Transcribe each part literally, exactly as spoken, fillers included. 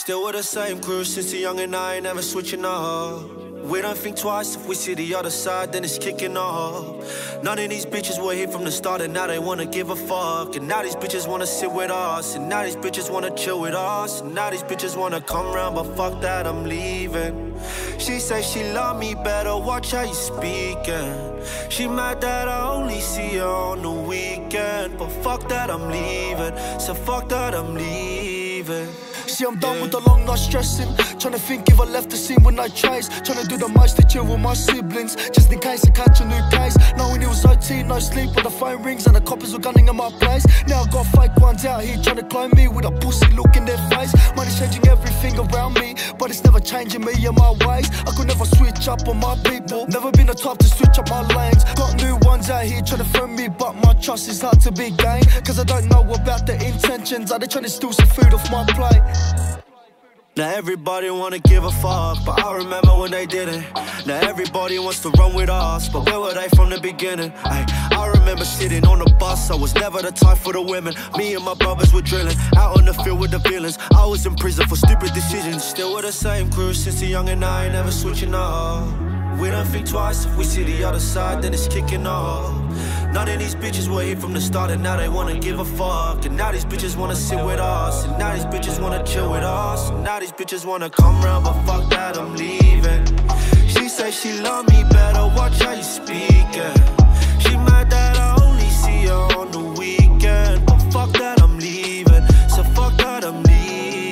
Still with the same crew since a young and I ain't never switching up. We don't think twice, if we see the other side, then it's kicking off. None of these bitches were here from the start, and now they wanna give a fuck. And now these bitches wanna sit with us, and now these bitches wanna chill with us. And now these bitches wanna come round, but fuck that, I'm leaving. She say she love me better, watch how you speaking. She mad that I only see her on the weekend, but fuck that, I'm leaving. So fuck that, I'm leaving. See, I'm done with the long night stressing. Tryna think if I left the scene when I chase. Tryna do the most to chill with my siblings, just in case I catch a new case. Knowing it was O T, no sleep, when the phone rings and the coppers were gunning in my place. Now I got fake ones out here tryna clone me with a pussy look in their face. Money's changing everything around me, but it's never changing me and my ways. I could never switch up on my people, never been the type to switch up my lanes. Got new ones out here tryna friend me, but my trust is hard to be gained. Cause I don't know about their intentions, are they trying to steal some food off my plate? Now everybody wanna give a fuck, but I remember when they didn't. Now everybody wants to run with us, but where were they from the beginning? Ay, I remember sitting on the bus, I was never the type for the women. Me and my brothers were drilling, out on the field with the villains. I was in prison for stupid decisions. Still with the same crew since a young and I ain't never switching up. We don't think twice, if we see the other side, then it's kicking off. None of these bitches were here from the start, and now they wanna give a fuck. And now these bitches wanna sit with us, and now these bitches wanna chill with us. And now these bitches wanna come round, but fuck that, I'm leaving. She say she love me better, watch how you speaking. She mad that I only see her on the weekend, but fuck that, I'm leaving. So fuck that, I'm leaving.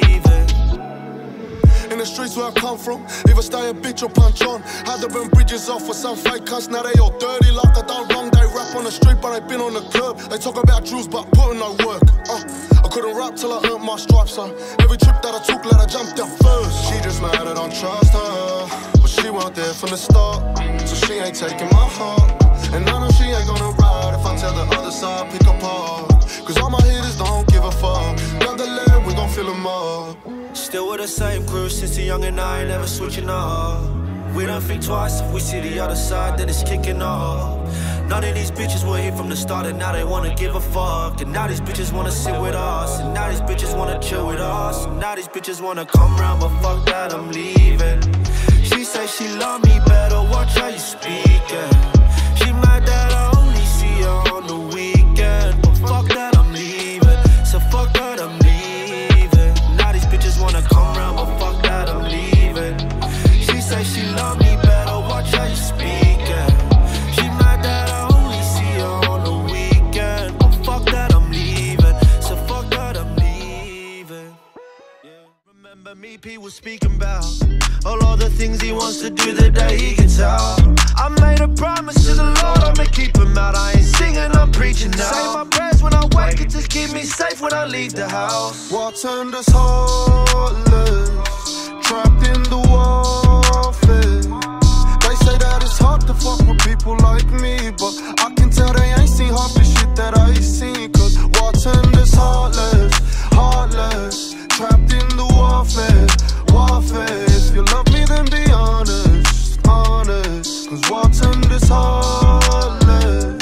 In the streets where I come from, either stay a bitch or punch on. Had to burn bridges off for some fake cunts, now they all dirty like I done wrong. They rap on the street but they been on the club. They talk about jewels but putting no work. uh, I couldn't rap till I earned my stripes, so every trip that I took, let I jumped out first. She just mad I don't trust her, but she weren't there from the start, so she ain't taking my heart. And I know she ain't gonna ride if I tell the other side pick apart. Cause all my hitters don't give a fuck. Got the lead, we gon' fill them up. Still with the same crew since a young and I ain't never switching up. We don't think twice, if we see the other side, then it's kicking off. None of these bitches were here from the start, and now they wanna give a fuck. And now these bitches wanna sit with us, and now these bitches wanna chill with us. And now these bitches wanna come round, but fuck that, I'm leaving. She say she love me better, watch how you speaking. She mad that I only see her on the weekend, but fuck that, I'm leaving. So fuck that, I'm leaving. Now these bitches wanna come round, but fuck that, I'm leaving. She say she love me better, watch how you speaking. She mad that I only see her on the weekend, but fuck that, I'm leaving. So fuck that, I'm leaving. Yeah. Remember me, P was speaking about all of the things he wants to do the day he gets out. I made a promise to the Lord, I'ma keep him out. I ain't singing, I'm preaching now. Say my prayers when I wake, it just keep me safe when I leave the house. What turned us heartless, trapped in the warfare. They say that it's hard to fuck with people like me, but I can tell they ain't seen half the shit that I seen. Cause what turned us heartless, heartless, trapped in the warfare, warfare. If you love me then be honest, honest. Cause what turned us heartless.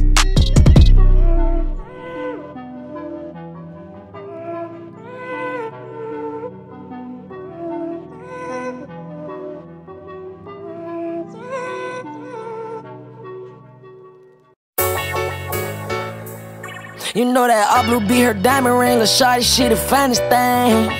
You know that all blue be her diamond ring, lil' shawty, she the finest thing.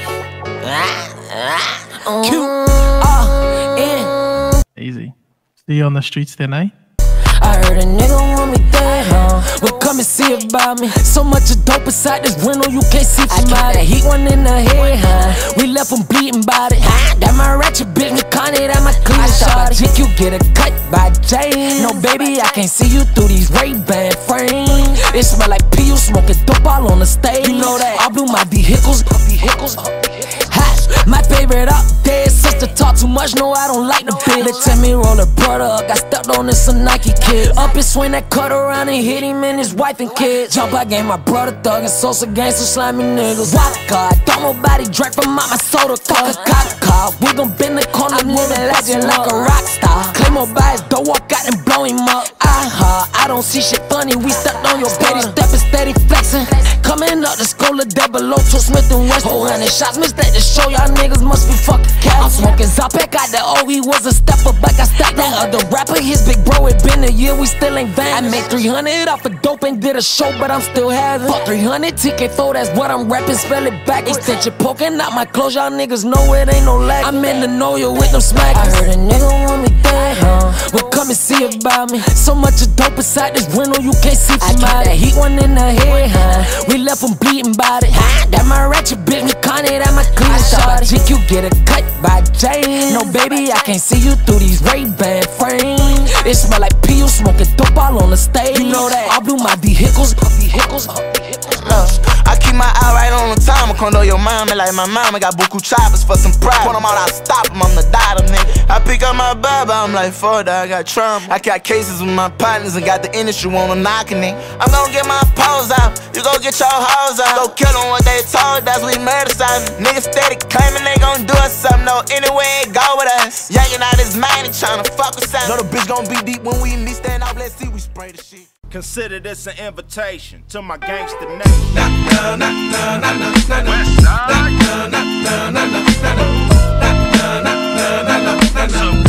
Cute. Uh, yeah. Easy. See you on the streets then, eh? I heard a nigga want me there, huh? Well, come and see about me. So much of dope inside this window, you can't see from out it. Heat one in the head, huh? We left them bleeding about it. That my ratchet bitch, me Connie, that my clean shot. Chick, you get a cut by Jane. No, baby, I can't see you through these Ray-Ban frames. It smell like pee, you smoking dope all on the stage. You know that I blew my vehicles, vehicles. Hot. My favorite out there, sister talk too much, no, I don't like the bitch. They tell me roll her brother up, got stepped on in some Nike kid. Up and swing that cut around and hit him and his wife and kids. Jump, I gave my brother thug and Sosa gang some slimy niggas. Walk God, don't nobody drink from out my soda cup. car. We gon' bend the corner, I'm living legend like a rock star. Claim more bias, don't walk out and blow him up. I heard, I don't see shit funny, we stepped on your steady steppin', steady flexin'. Coming up the school of double O, to Smith and West. four hundred shots, mistake to show y'all niggas must be fucking cat. I'm smoking Zopek out the O, he was a stepper back, I stepped that other rapper. His big bro, it been a year, we still ain't vanished. I made three hundred off a dope and did a show, but I'm still having fuck three hundred T K four, that's what I'm rapping, spell it back. Extension poking out my clothes, y'all niggas know it ain't no lag. I'm in the know you with them smackers. I heard a nigga want me dead, huh? Well, come and see about me. So much of dope inside this window, you can't see from out. That heat one in the head, huh? We left them bleeding about it. That my ratchet bitch, me con it at my clean shot. G Q get a cut by Jane. No baby, I can't see you through these Ray-Ban frames. It smell like pee, you smoking dope all on the stage. You know that I blew my vehicles, vehicles, vehicles. I keep my eye right on the time. I condo your mama like my mama got buku choppers for some pride. When I'm out, I stop them, I'm the dot nigga. I pick up my baba, I'm like, fuck that, I got trauma. I got cases with my partners and got the industry on them knocking it. I'm gonna get my pose out, you go get your hoes out. Go kill them what they told us, we murder something. Niggas steady claiming they gon' do us something, no, anyway it go with us. Yanking out his mind and tryna fuck with something. Know the bitch gon' be deep when we least stand up, let's see, we spray the shit. Consider this an invitation to my gangster nation. Na na na na na na na na. Na na na na na na na. Na na na na na na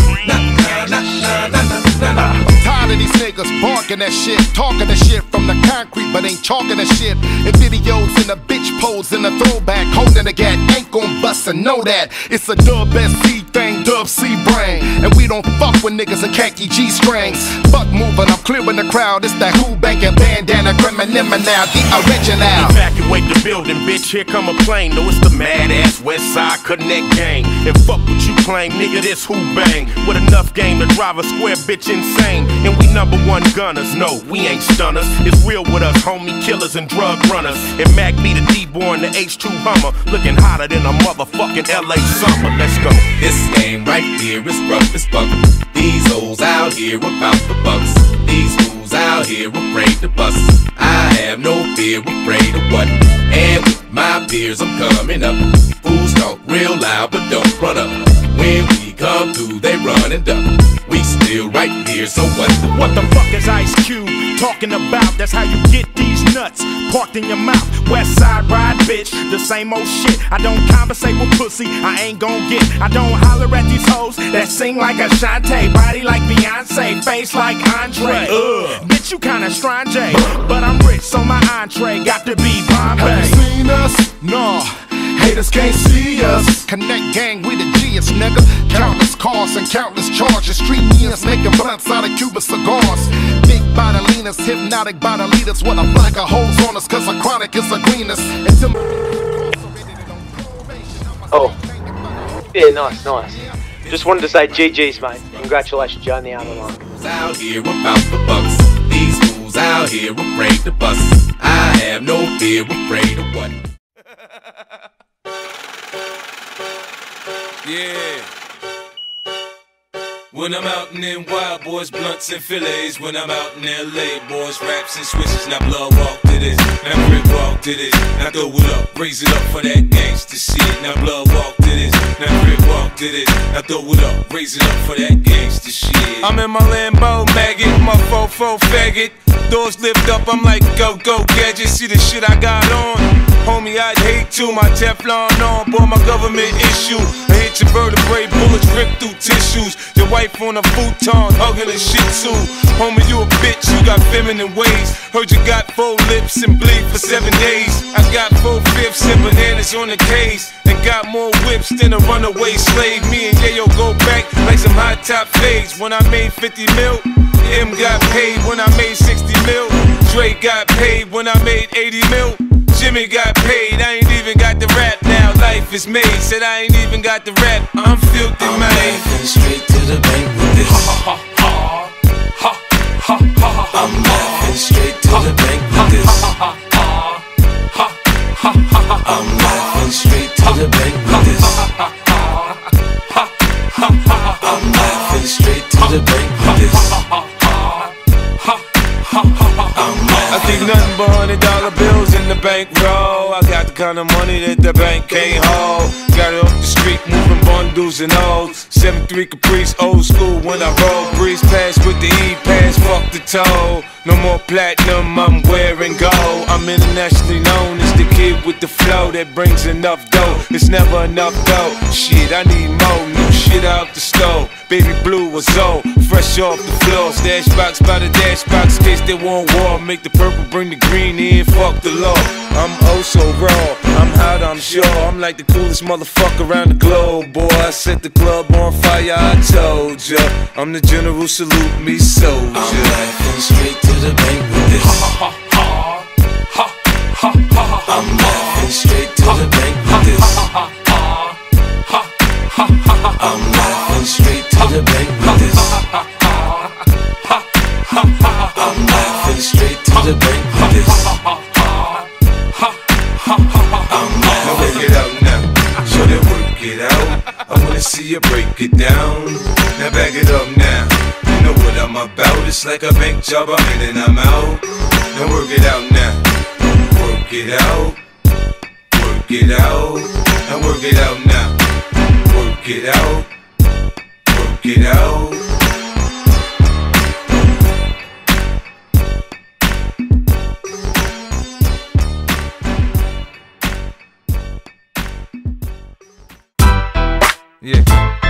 na. I'm tired of these niggas barking that shit, talking that shit from the concrete, but ain't chalking that shit. In videos in the bitch pose in the throwback, holding the gat, ain't gon' bust and know that. It's a dub S C thing, dub C brain, and we don't fuck with niggas in khaki G strings. Fuck moving, I'm clearing the crowd. It's that who banking bandana, criminal now, the original. Evacuate the building, bitch. Here come a plane. No, it's the mad ass West Side Connect gang. And fuck what you claim, nigga. This who bang with enough game to drive a square bitch insane. And we number one gunners. No, we ain't stunners. It's real with us, homie killers and drug runners. And Mac be the D-born, the H two Hummer, looking hotter than a motherfucking L A summer. Let's go. This game right here is rough as fuck. These hoes out here about the bucks. These fools out here afraid to bust. I have no fear, afraid of what? And with my peers I'm coming up. Fools talk real loud but don't run up. When we come through they run and duck. We still right here, so what the What the fuck is Ice Cube talking about? That's how you get these nuts parked in your mouth. West Side ride, bitch, the same old shit. I don't conversate with pussy, I ain't gon' get. I don't holler at these hoes that sing like Ashanti, body like Beyonce, face like Andre. Ugh, bitch, you kinda strange, but I'm rich, so my entree got to be Bombay. Have you seen us? No. Haters can't see us. Connect gang, we the G's, nigga. Countless cars and countless charges. Street means making blunts out of Cuban cigars. Big body leaners, hypnotic body leaders. With a black of hoes on us, cause a chronic is a greenest. Oh. Yeah, nice, nice. Just wanted to say G G's, mate. Congratulations, you're on the album line. out here about the bucks. These fools out here afraid to bust. I have no fear, afraid of what? Yeah. When I'm out in them wild boys, blunts and fillets. When I'm out in L A, boys, raps and switches. Now blood walk to this, now grip walk to this. Now throw it up, raise it up for that gangsta shit. Now blood walk to this, now grip walk to this. Now throw it up, raise it up for that gangsta shit. I'm in my Lambo maggot, my fofo faggot. Doors lift up, I'm like go go gadget. See the shit I got on, homie, I'd hate to. My Teflon on, boy, my government issue. I hit your vertebrae, bullets rip through tissues. Your wife on a futon, hugging a shih tzu. Homie, you a bitch, you got feminine ways. Heard you got four lips and bleed for seven days. I got four fifths and bananas on the case. And got more whips than a runaway slave. Me and Yayo go back like some hot top fades. When I made fifty mil, M got paid when I made sixty mil. Dre got paid when I made eighty mil. Jimmy got paid, I ain't even got the rap now. Life is made, said I ain't even got the rap. I'm filthy, I'm man. laughing straight to the bank with this. Ha ha ha ha ha ha ha. I'm laughing straight to the bank with this. Ha ha ha ha ha ha. I'm laughing straight to the bank with this. Ha ha ha ha ha. I'm laughing straight to the bank with this. I think nothing but hundred dollar bills in the bankroll. I got the kind of money that the bank can't hold. Got it off the street, moving bundles and O's. seven three Caprice, old school when I roll. Breeze pass with the E-pass, fuck the toll. No more platinum, I'm wearing gold. I'm internationally known as the kid with the flow that brings enough dough. It's never enough dough. Shit, I need more new shit out the stove. Baby blue was old, fresh off the floor. Stash box by the dash box, case they want war. Make the purple, bring the green in, fuck the law. I'm oh so raw, I'm hot, I'm sure. I'm like the coolest motherfucker around the globe, boy. I set the club on fire, I told ya. I'm the general, salute me, soldier. I'm laughing straight to the bank with this. Ha ha ha ha ha ha. I'm laughing straight to the bank with this. Ha ha ha ha ha ha. I'm laughing straight to the bank with this. Ha ha ha ha ha. I'm laughing straight to the bank with this. Ha ha ha ha ha. I'm laughing. Work it out now, so they work it out. I wanna see you break it down. Now back it up now. You know what I'm about. It's like a bank job, I'm in and I'm out. Now work it out now. Work it out. Work it out. Now work it out now. Work it out. Work it out. Yeah.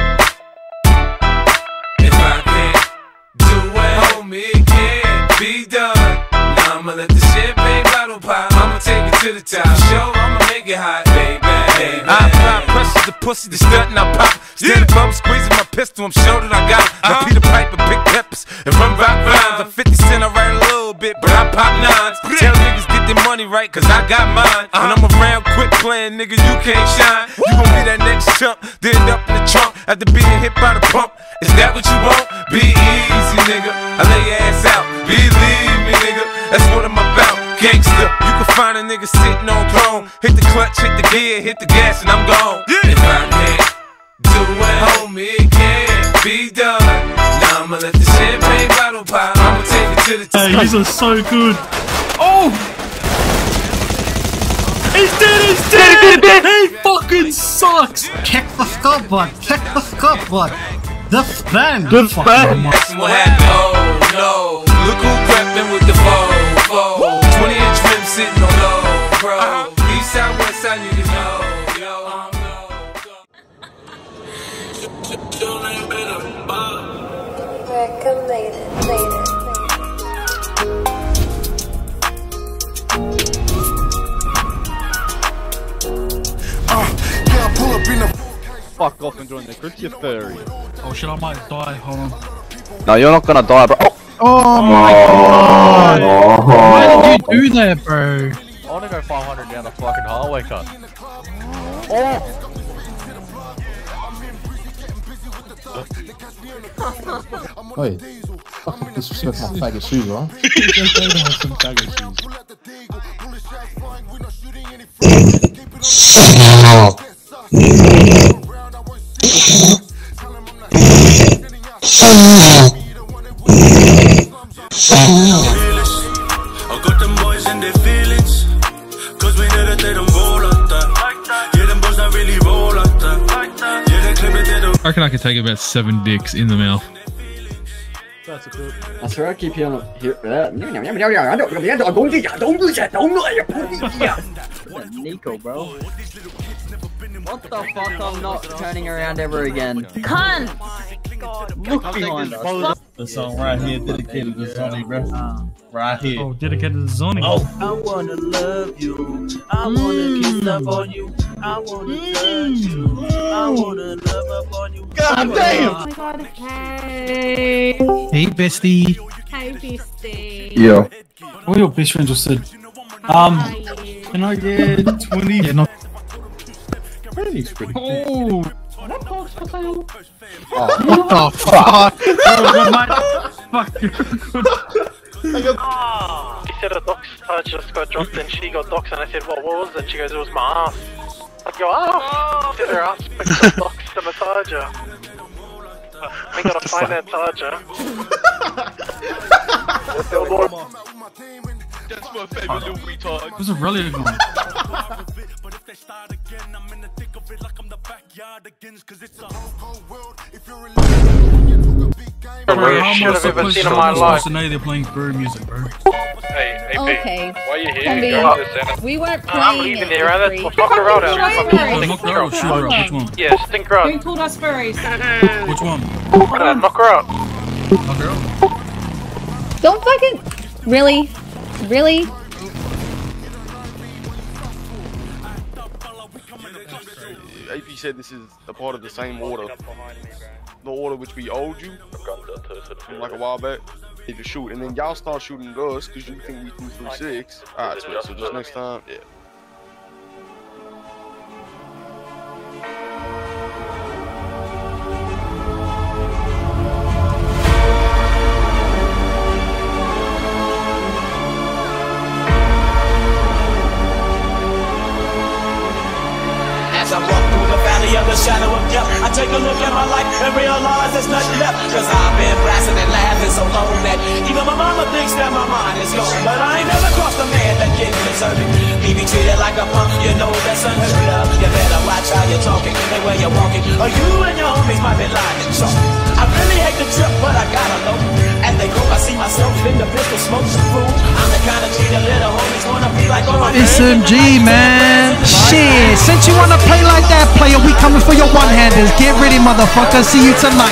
If I can't do it, homie, it can't be done. Now I'ma let the champagne bottle pop. I'ma take it to the top. Show, I'ma make it hot, baby. baby. I apply pressure to pussy, the stunt and I pop. Stand above, squeezing my pistol, I'm sure that I got it. Now Peter Piper, big peppers, and run rock rhymes. I'm fifty cent, I write a little bit, but I pop nines. Tell niggas get their money right, cause I got mine. When I'm around, quit playing, nigga, you can't shine. You gon' be that next chump, then end up in the trunk after being hit by the pump. Is that what you want? Be easy, nigga. I lay your ass out. Believe me, nigga. That's what I'm about. Gangsta. You can find a nigga sitting on throne. Hit the clutch, hit the gear, hit the gas, and I'm gone. Yeah. If I can't do it, homie, it can't be done. Now I'ma let the champagne bottle pop. I'ma take it to the top. Hey, these are so good. Oh! He's dead, he's dead! dead, dead. He fucking sucks! Check the scoreboard, check the scoreboard. This band, this band. That's what happened. Oh no! Look who crept with the foe, foe. twenty inch rim sitting on low, bro. East side, west side, niggas know, yo, I'm Recommended, made it. Pull up in the fuck off and join the group, you furry. Oh shit, I might die, hold on. No, you're not gonna die, bro. Oh, oh my god! Oh. Why did you do that, bro? I wanna go five hundred down the fucking hallway cut. Oh! Wait, fucking disrespect my faggot shoes, right? Some faggot shoes. I got them boys in their feelings, cause we know that they don't roll like that. Yeah, them boys don't really roll like that. Yeah, they claim that they don't. I reckon I could take about seven dicks in the mouth. That's a good. I swear I keep hearing here that. Nico, bro. What the fuck? I'm not turning around ever again. Cunt! Look behind us. The song right here dedicated to Zonny, bro. Uh, right here. Oh, dedicated to Zonny. Oh. I wanna love you. I wanna kiss up on you. I wanna touch you. I wanna love up on you. God damn! Oh my god, hey. Hey, bestie. Hey, bestie. Yeah. All your best friends just said, um, can I get twenty? Yeah, not. Pretty, pretty. Oh. What box for sale? Oh, what the fuck? Oh, fuck you. Oh, he said a dox uh, just got dropped and she got doxed and I said, what was it? She goes, it was my ass. I go, oh, said her ass picked up dox to massage her. We gotta find that charger. That's my favorite little retard. It was a really good one. Worst shit I've ever seen in my life. To know they're playing Brew music, bro. Hey, hey, Okay. why are you here? Combi, Go to the center. we weren't Uh, I'm playing leaving it. here, right? for That's free. Mock the Road out. Furries. Mock the Road or Shooter Up? Which one? Yeah, Stink Road. Who called us furries? Which one? Uh, knock her out. Knock her out? Don't fucking... Really? Really? A P said this is a part of the same order. The order which we owed you from like a while back. Need to shoot, and then y'all start shooting at us because you think we threw three six. Alright, so, so just next time, yeah. As I walk through the valley of the shadow of death, I take a look at my life and realize there's nothing left. Cause I've been blasting and laughing so long that even my mama thinks that my mind is gone. But I ain't never crossed a man that didn't deserve it. Me be treated like a punk, you know that's unheard of. You better watch how you're talking and where you're walking, or you and your homies might be lying to chalk. I really hate the trip, but I gotta know. As they go, I see myself in the pistol smoke some food. I'm the kind of G the little homies wanna be like, oh my S M G, man. Shit. Since you wanna play like that, player, we coming for your one-handers. Get ready, motherfucker. See you tonight.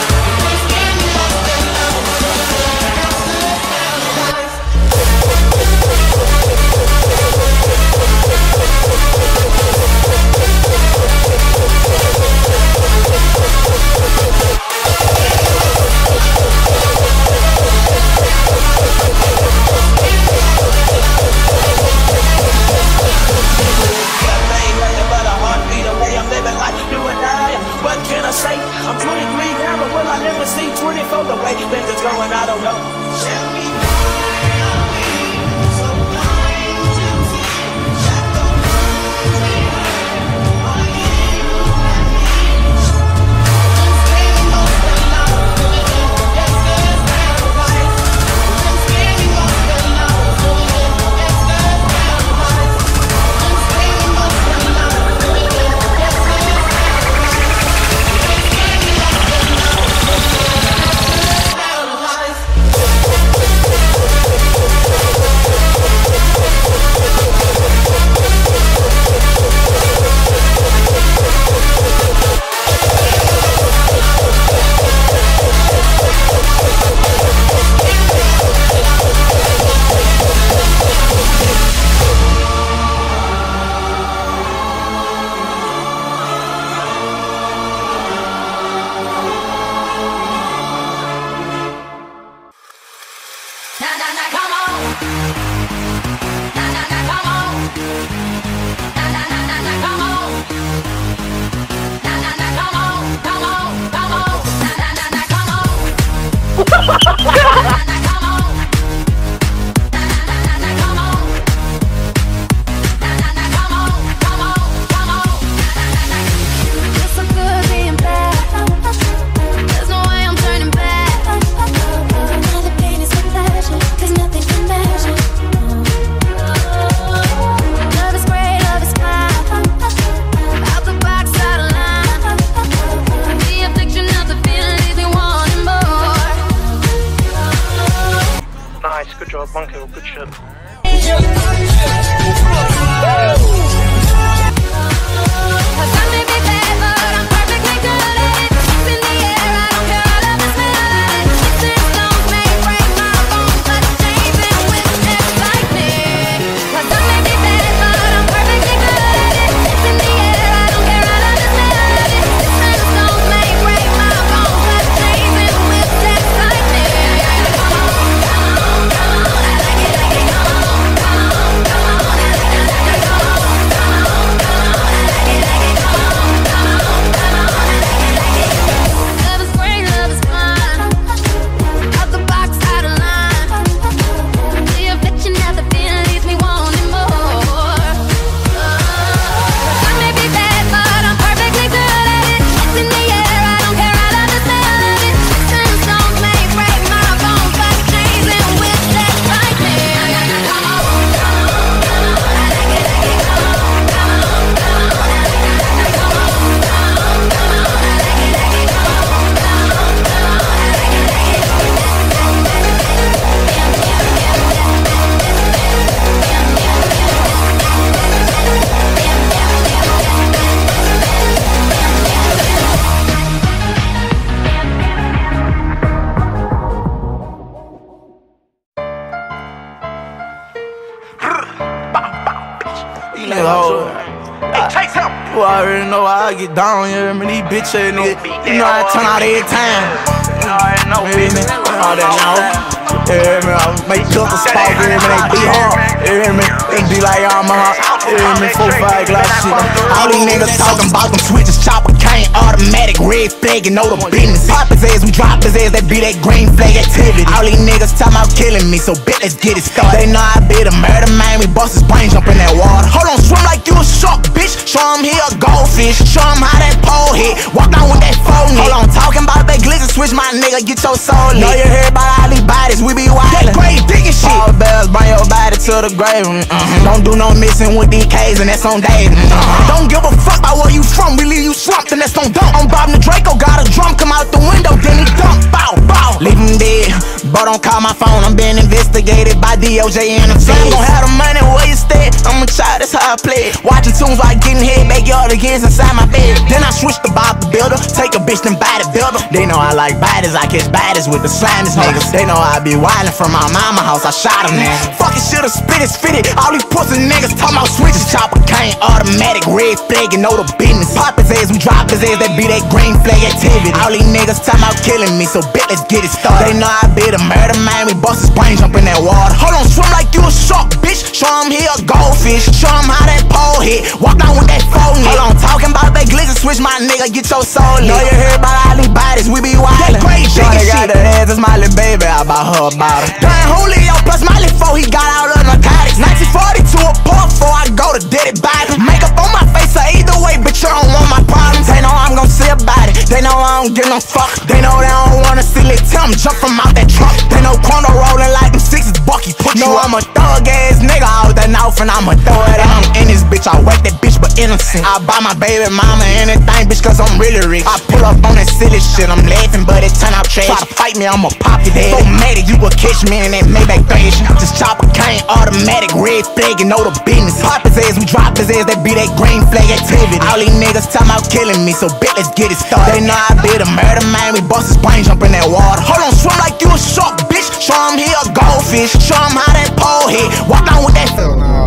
What can I say? I'm twenty-three now, but will I never see twenty-four the way things is going? I don't know. Good job, Bunko, good shit. Come on, come on, come on. already know how I get down, you hear me? These bitch ass niggas, you know I turn out every time. You already know, you hear me? All that now. You hear me? I make custom spot, you hear me? They be hard, you hear me? They be like I'm a hot, you hear me? Four, five glass shit. All these niggas talking about them switches, chopper cane, automatic, red flag, you know the business. Pop his ass, we drop his ass, that be that green flag activity. All these niggas talking about killing me, so bet let's get it started. They know I be the murder man, we bust his brain, jump in that water. Hold on, swim like you a shark, bitch. Show him he a goldfish, show him how that pole hit. Walk down with that phone hit. Hold on, talking about that glizzy switch, my nigga, get your soul lit. Know you hear about all these bodies, we be wildin'. That grave digging shit. All bells, bring your body to the grave. Mm-hmm. Don't do no missing with these K's, and that's on Dave. Mm-hmm. Don't give a fuck about where you from, we leave you slumped, and that's on dump. I'm Bob the Draco, got a drum, come out the window, then he dump. Bow, bow. Leave him dead, but don't call my phone, I'm being investigated by D O J and the feds. I'm gon' have the money where you stay, I'm a child, that's how I play. Watching tunes while getting head, backyard against inside my bed. Then I switch to Bob the Builder, take a bitch and buy the builder. They know I like bodies, I catch bodies with the slimest niggas. They know I be wildin' from my mama house, I shot him now. Fucking shoulda spit it, spit it, all these pussy niggas talking about switches. Chopper cane, automatic, red flag, you know the business. Pop his ass, we drop his ass, that be that green flag activity. All these niggas talking about killing me, so bet let's get it started. They know I be the murder man, we bust his brain, jump in that water. Hold on, swim like you a shark, bitch. Show him he a goldfish, show him how that pole hit. Walk down with that phone hit. Hold on, talking about that glizzy switch, my nigga, get your soul lit. Know you hear about all these bodies, we be wildin'. That great shorty got the ass, it's my little baby, I bought her about it. Dang Julio plus Miley four, he got all the narcotics. nineteen forty-two a port before I go to Diddy Biden. Makeup on my face, so either way, bitch, you don't want my problems. They know I'm gon' see about it, they know I don't give no fuck. They know they don't wanna see Lil Tim jump from out that truck. They know Quando rollin' like them sixes, Bucky put you know up. I'm a thug ass nigga out that mouth and I'ma throw it out. I'm in this bitch, I whack that bitch but innocent. I buy my baby mama anything, bitch, cause I'm really rich. I pull up on that silly shit, I'm laughing but it turn out trash. Try to fight me, I'ma pop your head. So mad it, you will catch me in that Maybach thrash. Just chopper cane, automatic, red flag, you know the business. Pop his ass, we drop his ass, that be that green flag activity. All these niggas talking about killing me, so bet let's get it started. They know I be the murder man, we bust his brain, jump in that water. Hold on, swim like you a shark, bitch. Show him he a goldfish, show him how that pole hit. Walk down with that.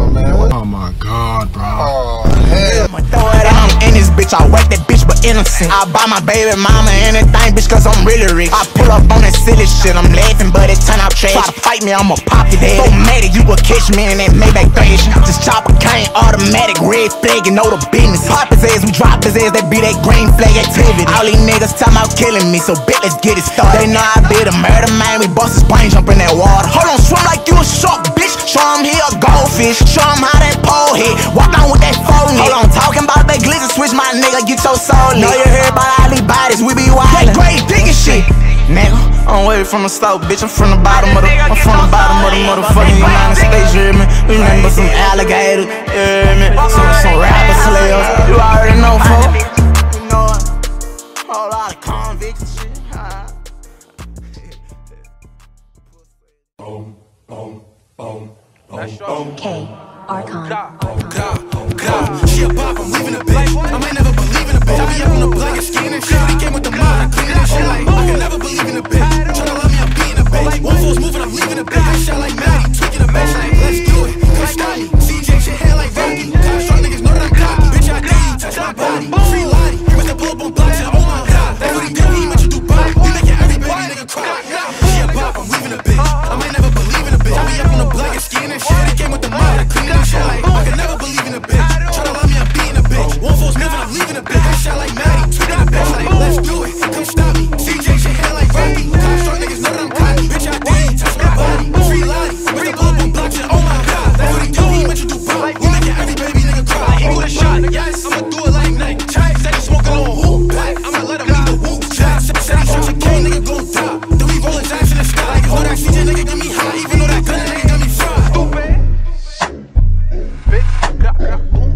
Oh my god, bro. Oh, hell. I'ma throw it out. I'm in this bitch, I whack that bitch but innocent. I buy my baby mama anything, bitch, cause I'm really rich. I pull up on that silly shit, I'm laughing but it turn out trash. Try to fight me, I'ma pop your head. So mad it, you will catch me in that Maybach thrash. Just chopper cane, automatic, red flag, you know the business. Pop his ass, we drop his ass, that be that green flag activity. All these niggas talking about killing me, so bet let's get it started. They know I be the murder man, we bust his brain, jump in that water. Hold on, swim like you a shark, bitch. Show him he a goldfish, show him how that pole hit. Walk down with that phone hit. Hold on, talking about that glizzy switch, my nigga, get your soul lit. Know you hear about all these bodies, we be wildin'. That grave digging shit. Nigga, I'm way from the south, bitch, I'm from the bottom of the, I'm from the bottom of the motherfucking United States, you hear me? We nothing but some alligators, you hear me? Some, some rapper slayers, you already know, folks. You know it, whole lot of convicts and shit. Boom, boom, boom, boom, boom. K, Archon. She a pop, I'm leaving a bitch. I might never believe in a bitch. I be up on the black and skin and shit. He came with the mod, cleaning that shit like I can never believe in a bitch. Tryna love me, I'm beating a bitch. One fool's moving, I'm leaving a bitch. I shot like Maddie, tweaking a bitch like let's do it. Come stop me. C J shit hair like Rocky. Cop strong niggas know that I'm cocky. Bitch, I dare you touch my body. Free Lottie, you with the blow up on blocks and oh my god. That's what he did, he went to Dubai. We making every baby nigga cry. She a pop, I'm leaving a bitch. I might never believe in a bitch. I be up on the black and skin and shit. He came with the mod, cleaning that shit like I can never believe in a bitch. Tryna love me, I'm beating a bitch. One fool's moving, I'm leaving a bitch. I shot like Maddie, tweaking a bitch like let's do it. Come stop me. C J shit hair like Rocky. Cop strong niggas know that I'm cocky. Bitch, I dare you touch my body. Free Lottie, with the blow up on blocks and oh my god. That's what he do, he went to Dubai. We making every baby nigga cry. He with a shot, yes, I'ma do it like Nike. Try said he smoking on who? Black, I'ma let him leave the whoop. Jack said he shot your cane, nigga gon' die. Then we rollin' jacks in the sky. Niggas know that C J nigga get me high, even though that gun nigga got me fried. Stupid. Bitch, got, got, boom.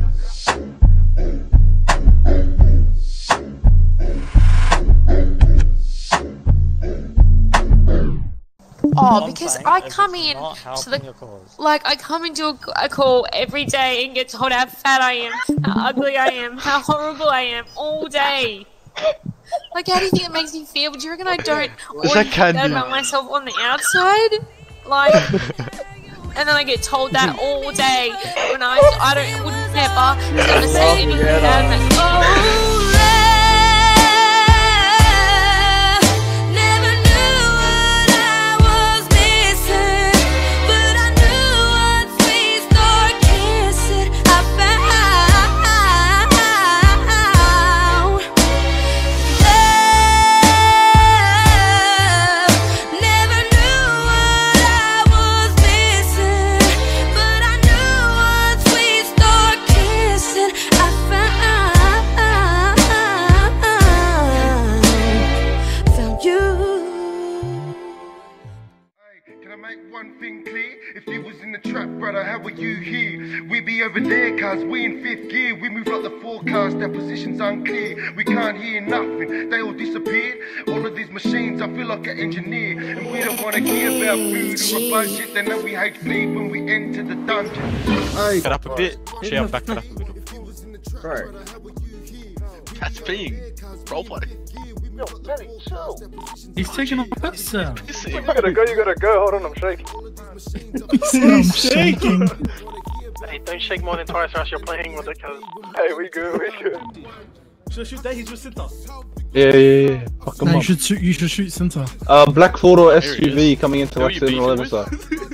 Oh, because I come in to the, like, I come into a, a call every day and get told how fat I am, how ugly I am, how horrible I am, all day. Like, how do you think it makes me feel? Do you reckon I don't already feel about myself on the outside? Like, and then I get told that all day when I, I don't, would never ever say anything bad about Over there, cause we in fifth gear. We move like the forecast, their position's unclear. We can't hear nothing, they all disappeared. All of these machines, I feel like an engineer. And we don't wanna hear about food or a budget. They know we hate food when we enter the dungeon. Hey, back it up a bit. Share, back it up a bit. Bro. That's being roleplay. Yo, Benny, chill. He's taking off his sound. You gotta go, you gotta go. Hold on, I'm shaking. He's shaking. Hey, don't shake more than twice or else you're playing with it, cause... Hey, we good, we good. Should I shoot that? He's with Sinta. Yeah, yeah, yeah. Fuck him No, you up. should shoot, you should shoot Sinta. Uh, Black Ford S U V coming into like seven eleven side.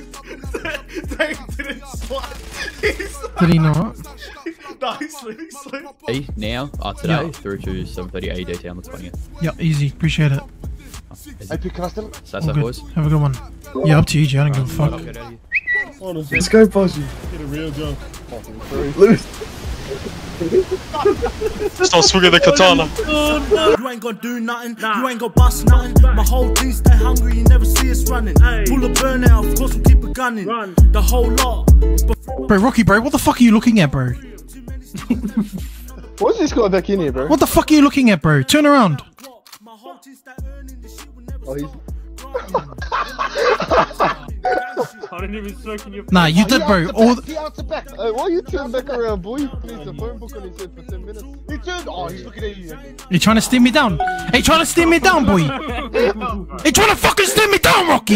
Did he not? No, he's slick, he's slick. E now, uh, today, Yeah. through to seven thirty A D T on the twentieth. Yeah, easy. Appreciate it. Hey, pick us still. So All that's good. boys. Have a good one. Yeah, up to you, G. I don't give a fuck. Let's go, Posey. Get a real jump. Loose. Stop swinging the katana. You ain't gonna do nothing, you ain't gonna bust nothing. My whole team stay hungry, you never see us running. Pull a burnout, of course we'll keep it gunning. The whole lot. Bro, Rocky, bro, what the fuck are you looking at, bro? What's this guy back in here, bro? What the fuck are you looking at, bro? Turn around. Oh, he's... I didn't even smoke in your... Nah, you did, bro. All the... He out the back. Hey, why you turn back around, boy? He needs a phone book on his head for ten minutes. He turned. Oh, he's looking at you. You trying to steam me down? Are you trying to steam me down, boy? Are you trying to fucking steam me down, Rocky?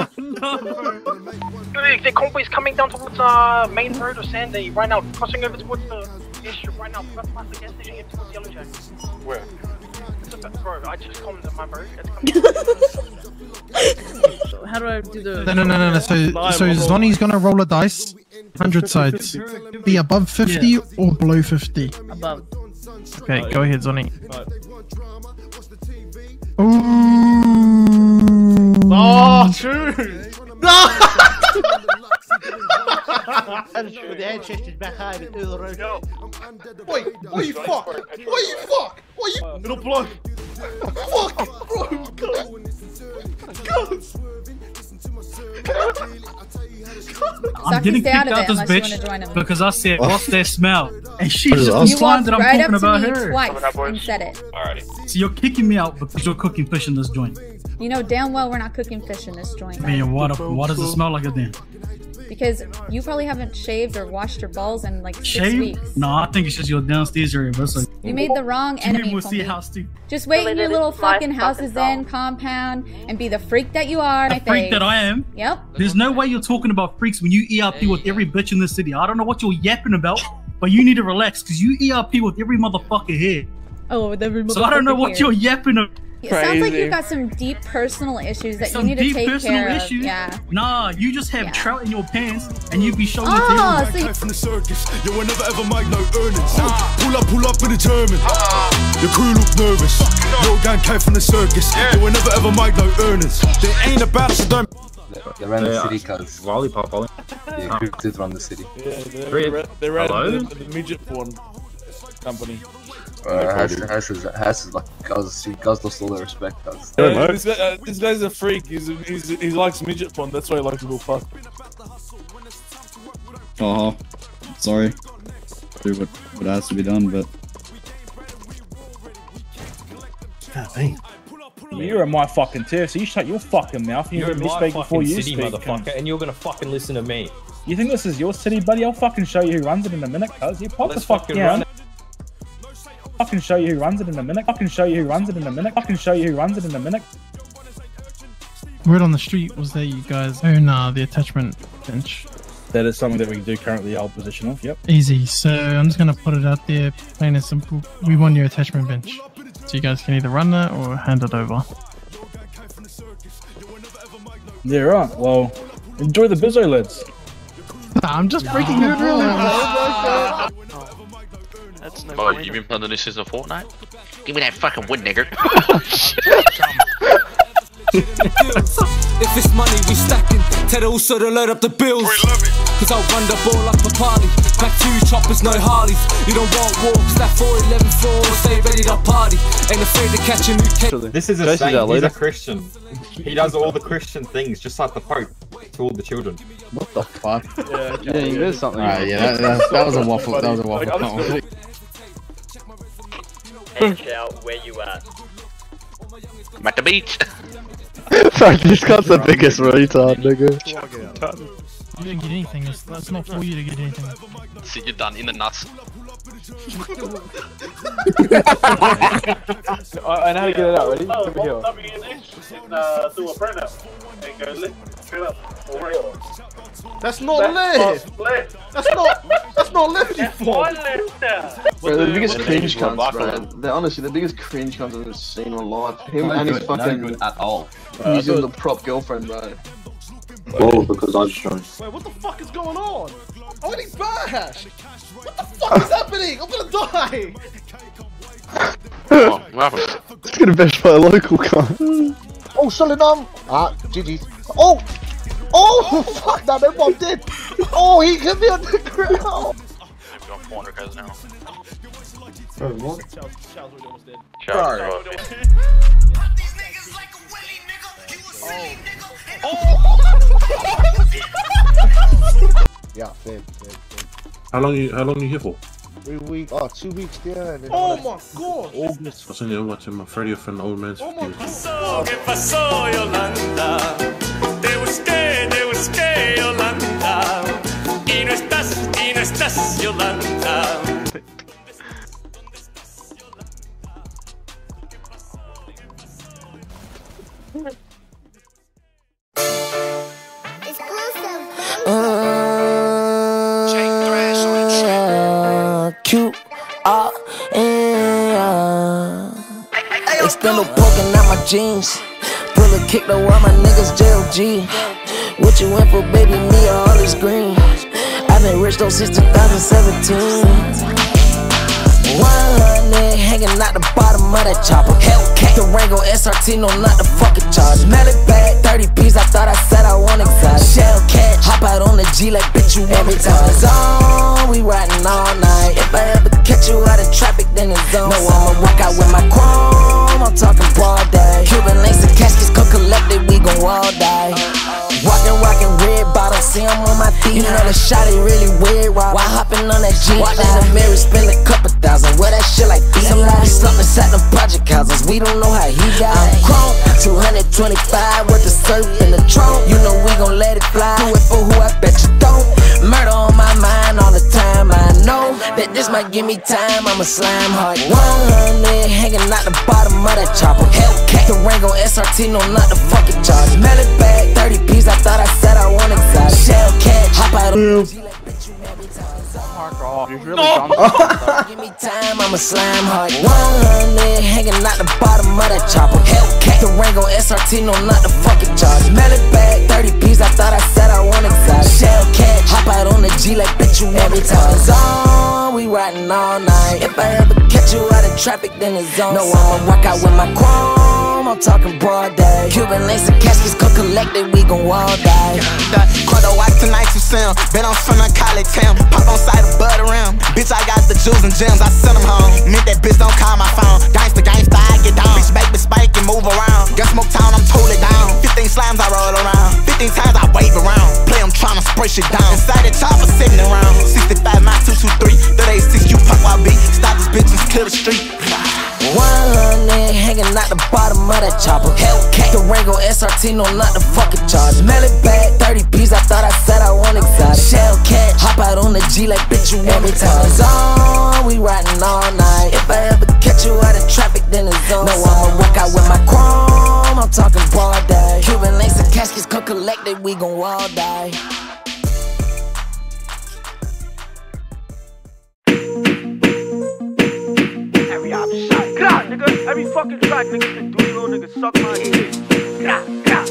The convoy's coming down towards uh, main road of Sandy right now, crossing over towards the district right now, past the gas station, get towards Yellow Jack. Where? Bro, I just calmed my bro. How do I do the... No, no, no, no, no. So, so Zonny's gonna roll a dice. one hundred sides. Be above fifty or below fifty? Above. Okay, go ahead, Zonny. Ooh. Oh, true. That's true. The head chest is back high with all the road. Wait, what you fuck? What you fuck? What you... Little block. Fuck, bro. I'm getting kicked out this bitch because I said, "What's that smell?" And she just implied that I'm right talking up to about me her. twice and said it. Alrighty. So you're kicking me out because you're cooking fish in this joint. You know damn well we're not cooking fish in this joint. Man, what? What does it smell like then? Because you probably haven't shaved or washed your balls in like six Shave? weeks. No, I think it's just your downstairs area. But it's like, You made the wrong enemy. We'll see Funky. how stupid. Just wait Really, in your this little is my fucking houses fucking in compound and be the freak that you are. The I freak think. that I am. Yep. There's no way you're talking about freaks when you E R P with every bitch in the city. I don't know what you're yapping about, but you need to relax because you E R P with every motherfucker here. Oh, with every motherfucker So I don't know what here. you're yapping about. It sounds like you've got some deep personal issues that Some you need to deep take personal care issues. of. Yeah. Nah, you just have Yeah. trout in your pants and you be showing Oh, it to everyone. so you- From the circus, you will never ever make no earnings. Pull up, pull up with a German. Your crew look nervous. Your gang came from the circus, you will never ever make no earnings. They ain't about so don't. They ran the Yeah. city cuz. Lollipop, Ollie. Yeah, Crew did run the city. Yeah, they ran, they ran Hello? the, the midget porn company. Uh, Hass, Hass, is, Hass is like, guys, he guys lost all their respect, guys. Yeah, this, guy, uh, this guy's a freak. He's, a, he's a, he likes midget porn. That's why he likes to go fuck. Oh, sorry. Do what, what has to be done, but God, dang. You're in my fucking turf, so you shut your fucking mouth. You You're let in me my speak fucking before you city, speak, motherfucker, cunt. and you're gonna fucking listen to me. You think this is your city, buddy? I'll fucking show you who runs it in a minute, cuz. You pop Let's the fuck fucking down. run it. Fucking show you who runs it in a minute. Fucking show you who runs it in a minute. Fucking show you who runs it in a minute. Word on the street was that you guys. Oh nah, the attachment bench. That is something that we do currently hold position of. Yep. Easy. So I'm just gonna put it out there, plain and simple. We want your attachment bench, so you guys can either run that or hand it over. Yeah, right. Well, enjoy the bizzo, lads. Nah, I'm just freaking out. That's no oh, you been playing the new season of Fortnite? Give me that fucking wood, nigger. If it's money, we stacking. Tell also to load up the bills. Cause I'll run the ball like a party. Back two choppers, no Harleys. You don't want walks, that four eleven four. Stay ready to party. Ain't afraid to catch a new case. This is a saint, he's a Christian. He does all the Christian things, just like the Pope, to all the children. What the fuck? Yeah, yeah, you did something. Alright, yeah, that, that, that was a waffle. That was a waffle. Hey, shout, where you at? I'm at the beach. Fuck, this guy's the biggest retard, nigga. You didn't get anything. That's, that's not for you to get anything. See, you're done in the nuts. I know how to get it out. Ready? Oh, Over here. W N X and uh, do a printout. And go lift straight up. That's not lift. That's not. That's not lift. You fool. Bro, the biggest cringe cunts, bro. They're honestly the biggest cringe cunts I've ever seen on live. Him and his fucking good at all. using the prop girlfriend, bro. Oh, because I just joined. Wait, what the fuck is going on? I need bash. What the fuck is happening? I'm gonna die. Oh, what happened? It's gonna bash by a local guy. Oh, Suriname. Ah, G G's. Oh. Oh, fuck that, that bomb did! Oh, he hit me on the ground! I've got four hundred guys now. Bro, what? Sorry. Yeah, fair, fair, fair. How long you how long you here for? Three weeks, oh, two weeks, yeah. And then Oh my god! August. I was only watching my thirtieth and old man's Oh my videos. ¿Qué pasó, Yolanda? Te busqué, te busqué, Yolanda. Y no estás, y no estás, Yolanda. Q R N. Extendo poking out my jeans. Pull a kick though while my niggas J L G. What you went for, baby? Me or all this green? I've been rich though since two thousand seventeen. one hundred hanging out the bottom of that chopper. Hellcat, Durango S R T, no not the fucking charge. Melly bag, thirty P's, I thought I said I want exotic. Shell catch, hop out on the G like bitch you every time. It's on, we riding all night. If I ever catch you out of traffic, then it's on. No, I'ma walk out with my chrome, I'm talking broad day. Cuban links and caskets, co collected, we gon' all die. Walking, rockin' red bottom, see him on my feet. You know the shot is really weird. Why hopping on that G? Walk in the mirror, spend a couple thousand. Wear that shit like beat. Somebody something inside them project houses. We don't know how he got it. Chrome, two twenty-five with the surf in the trunk. You know we gon' let it fly. Do it for who I bet you don't. Murder on my mind all the time. I know that this might give me time. I'm a slime heart. one hundred hanging out the bottom of that chopper. Hellcat, Durango S R T, no not the fucking charge. Melly bag, thirty P's, I thought I said I want exotic. Shell catch, hop out of the G like bitch you every time. He's really dumb. Give me time, I'm a slime heart. one hundred hanging out the bottom of that chopper. Hellcat, Durango S R T, no not the fucking charge. Melly bag, thirty P's, I thought I said I want exotic. Shell catch, hop out on the G like bitch you every time. It's on, we riding all night. If I ever catch you out of traffic, then it's on. No, I'ma rock out with my chrome, I'm talking broad day. Cuban links and caskets, co collected, we gon' all die. Quarter watch tonight, you see 'em. Been on front of college, Tim. Pop on side of butter rim. Bitch, I got the jewels and gems, I send them home. Meant that bitch don't call my phone. Gangsta, gangsta, I get down. Bitch, back with spike and move around. Gun smoke town, I'm totally down. fifteen slimes, I roll around. fifteen times, I wave around. Play, I'm tryna spray shit down. Inside the chopper, sitting around. sixty-five, my two two three. thirty-six, you pop while beat. Stop this bitch and clear the street. one hundred hanging out the bottom of that chopper. Hellcat, Durango S R T, no not the fucking charge. Melly bag, thirty P's, I thought I said I want exotic. Shell catch, hop out on the G like bitch you every time. It's on, we riding all night. If I ever catch you out of traffic, then it's on. No, I'ma walk out with my chrome, I'm talking broad day. Cuban links and caskets, co collected, we gon' all die. every fucking track, niggas say, do little niggas suck my dick. Yeah, yeah.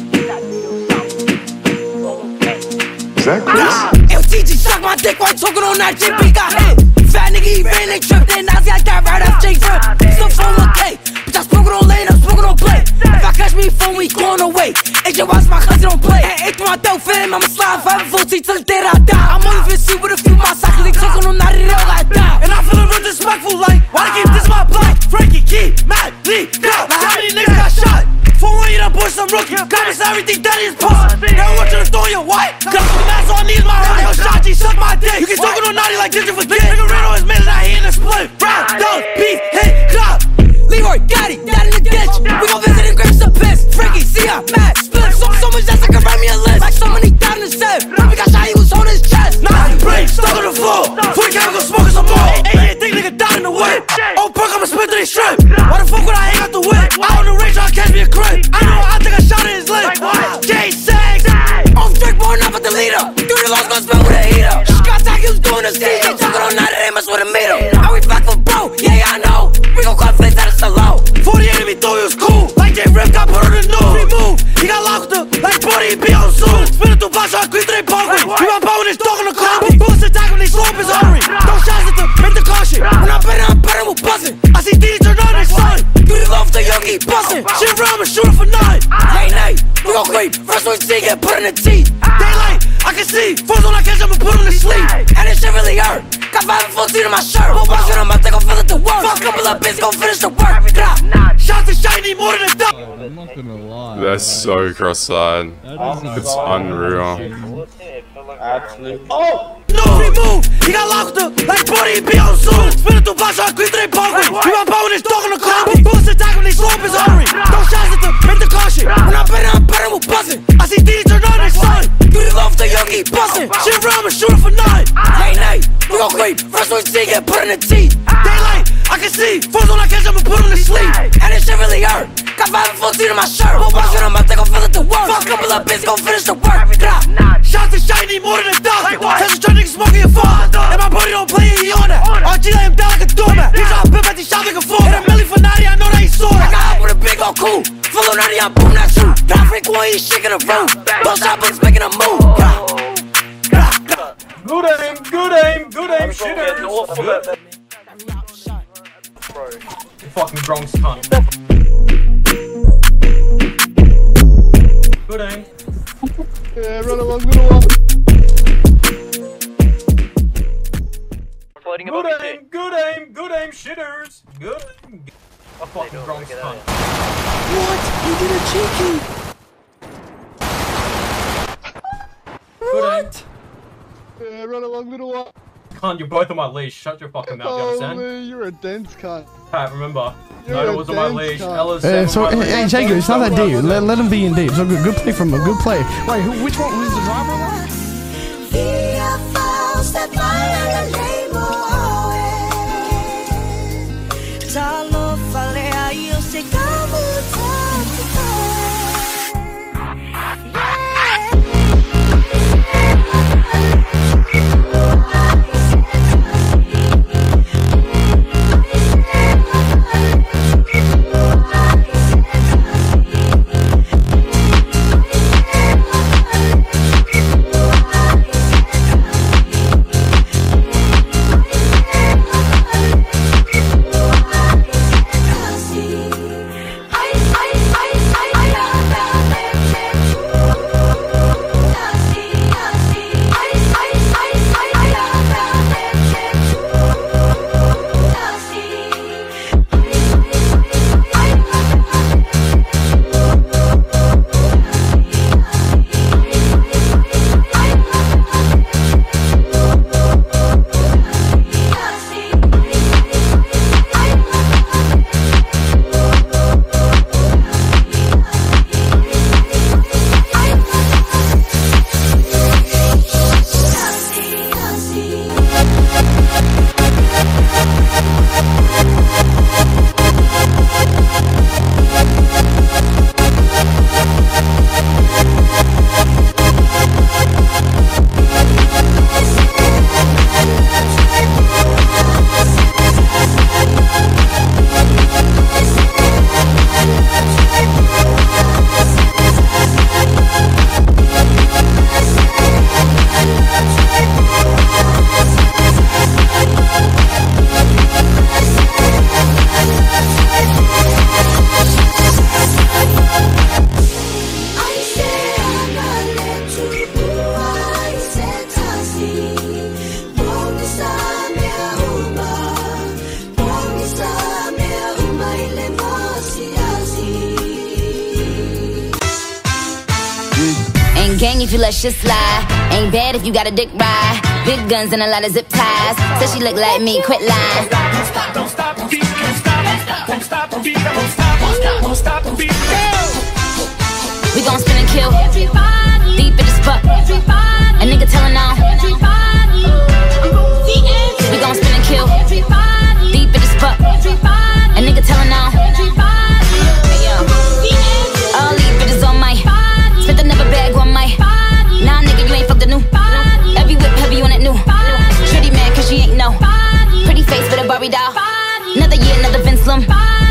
Is that Chris? L T G suck my dick while talking on that shit. We got hit. Fat nigga, he ran, they tripped. Then Nazi, I got right off J Trip. Still phone one K. Bitch, I spoken on lane, I'm spoken on play. If I catch me phone, we going away. H J watch my cousin don't play. Hey, it's my dope fam, I'ma slide five and fourteen till the day that I die. I'm only fifteen with a few my cycles. They talking on that, it all like that. And I feel real disrespectful, like, why they keep this my block? Frankie, Key, Matt, Lee, go. Like, how many niggas got shot? For one, you done boy, some rookie. Comments everything that is post. Now I want you to throw your white. Got some mask on knees, my heart. Yo, Shachi, suck my dick. You can talk on naughty like did you forget? Nigga ran on his man, I hit in the split. Round, down, beat, hit, clap. Leroy, got it, got in the ditch. We gon' visit and grab some piss. Frankie, see ya, Matt, split. So, so much that's I can write me a list. Like so many down in the set. Baby got shot, he was on his chest. Naughty brain, stuck on the floor. forty count, go smoking some more. Hey, think nigga died in the whip. Oh, perk, I'ma spit through this strip. Why the fuck would I hang out the whip? Out on the range, tryna catch me a crib. I know, I think I shot in his lip. J six. Off Drake, born up at the leader. Dude, the lost gon' spell with a heater. Scott Tack, he was doing the C J. Talking on night, they mess with a meter. Are we back for bro? Yeah, I know. We gon' call flips out of solo. forty enemy thought he was cool. Like J Rip got put on the news. Free move. He got locked up. Like Buddy, he be on soon. Spin it through box, I quit three pokey. He my power, this dog on the car. Boost attack when they slow up his hurry. Don't shots at the, make the caution. When I'm better, I'm better with buzzing. I see D D turn on his son. Do the love the young, he bustin'. Shit around and shoot it for nine. Late night, we gon' creep. First one see, get put in the teeth. Daylight, I can see. First one I catch, I'ma put him to sleep. And this shit really hurt. Got five and fourteen in my shirt. Whole box in my thing, gon' fill it to work. Fuck couple of bits, gon' finish the work. Shots and shiny more than a duck. I'm not gonna lie. That's so cross-eyed. It's unreal. Absolutely. Oh! No! Free move! He got locked up like Buddy, he be on soon. Spin it through box, I quit three pokey. He my power, this dog on the car. Boost attack when they slow up his hurry. Don't shots at the, make the caution. When I'm better, I'm better with buzzing. I see D D turn on his son. Do the love the young, he bustin'. Shit around and shoot it for nine. Late night, we gon' creep. First one see, get put in the teeth. Daylight, I can see. First one I catch, I'ma put him to sleep. And this shit really hurt. Got five and fourteen in my shirt. Whole box in my thing, gon' fill it to work. Fuck couple of bits, gon' finish the work. Shots and shiny more than a duck. Test the try niggas smoking your phone. And my buddy don't play, he on that. R G lay him down like a doormat. He try to pimp at these shots like a fool. Hit a milli for ninety, I know that he saw it. I got up with a big old cool. Follow ninety, I boom that shoe. Not freak one, he's shaking the room. Both shot bullets making a move. Good aim, good aim, good aim, shitters. Good. You fucking Bronx cunt. Good aim. Yeah, run along, run along. Good aim, good aim, good aim, shitters. Good. A fucking Bronx cunt. What? You did a cheeky. Good aim. Yeah, run along, little one. Cunt, you're both on my leash. Shut your fucking mouth, you understand? Holy, you're a dense cunt. Pat, remember. You're Noda a was on my dense leash. cunt. Ella's Hey, was so, on my hey, leash. Jago, it's not that deep. Let, let him be in deep. So good, good play from him. Good play. Wait, who? Which one was the driver? Ain't gang if you let shit slide. Ain't bad if you got a dick ride. Big guns and a lot of zip ties. Said she look like me, quit lying. Don't stop, don't stop the beat, don't stop, don't stop the beat, don't stop, don't stop, don't stop the beat. We gon' spin and kill. Deep in the spot. A nigga tellin' on. We gon' spin and kill. Deep in the spot. A nigga tellin' on. Hey yo. All these bitches on my. Spent another bag on my. Nah nigga you ain't fucked the new. Every whip heavy on that new. Shitty mad cause she ain't know. Pretty face with a Barbie doll. Another year, another Vince Lum.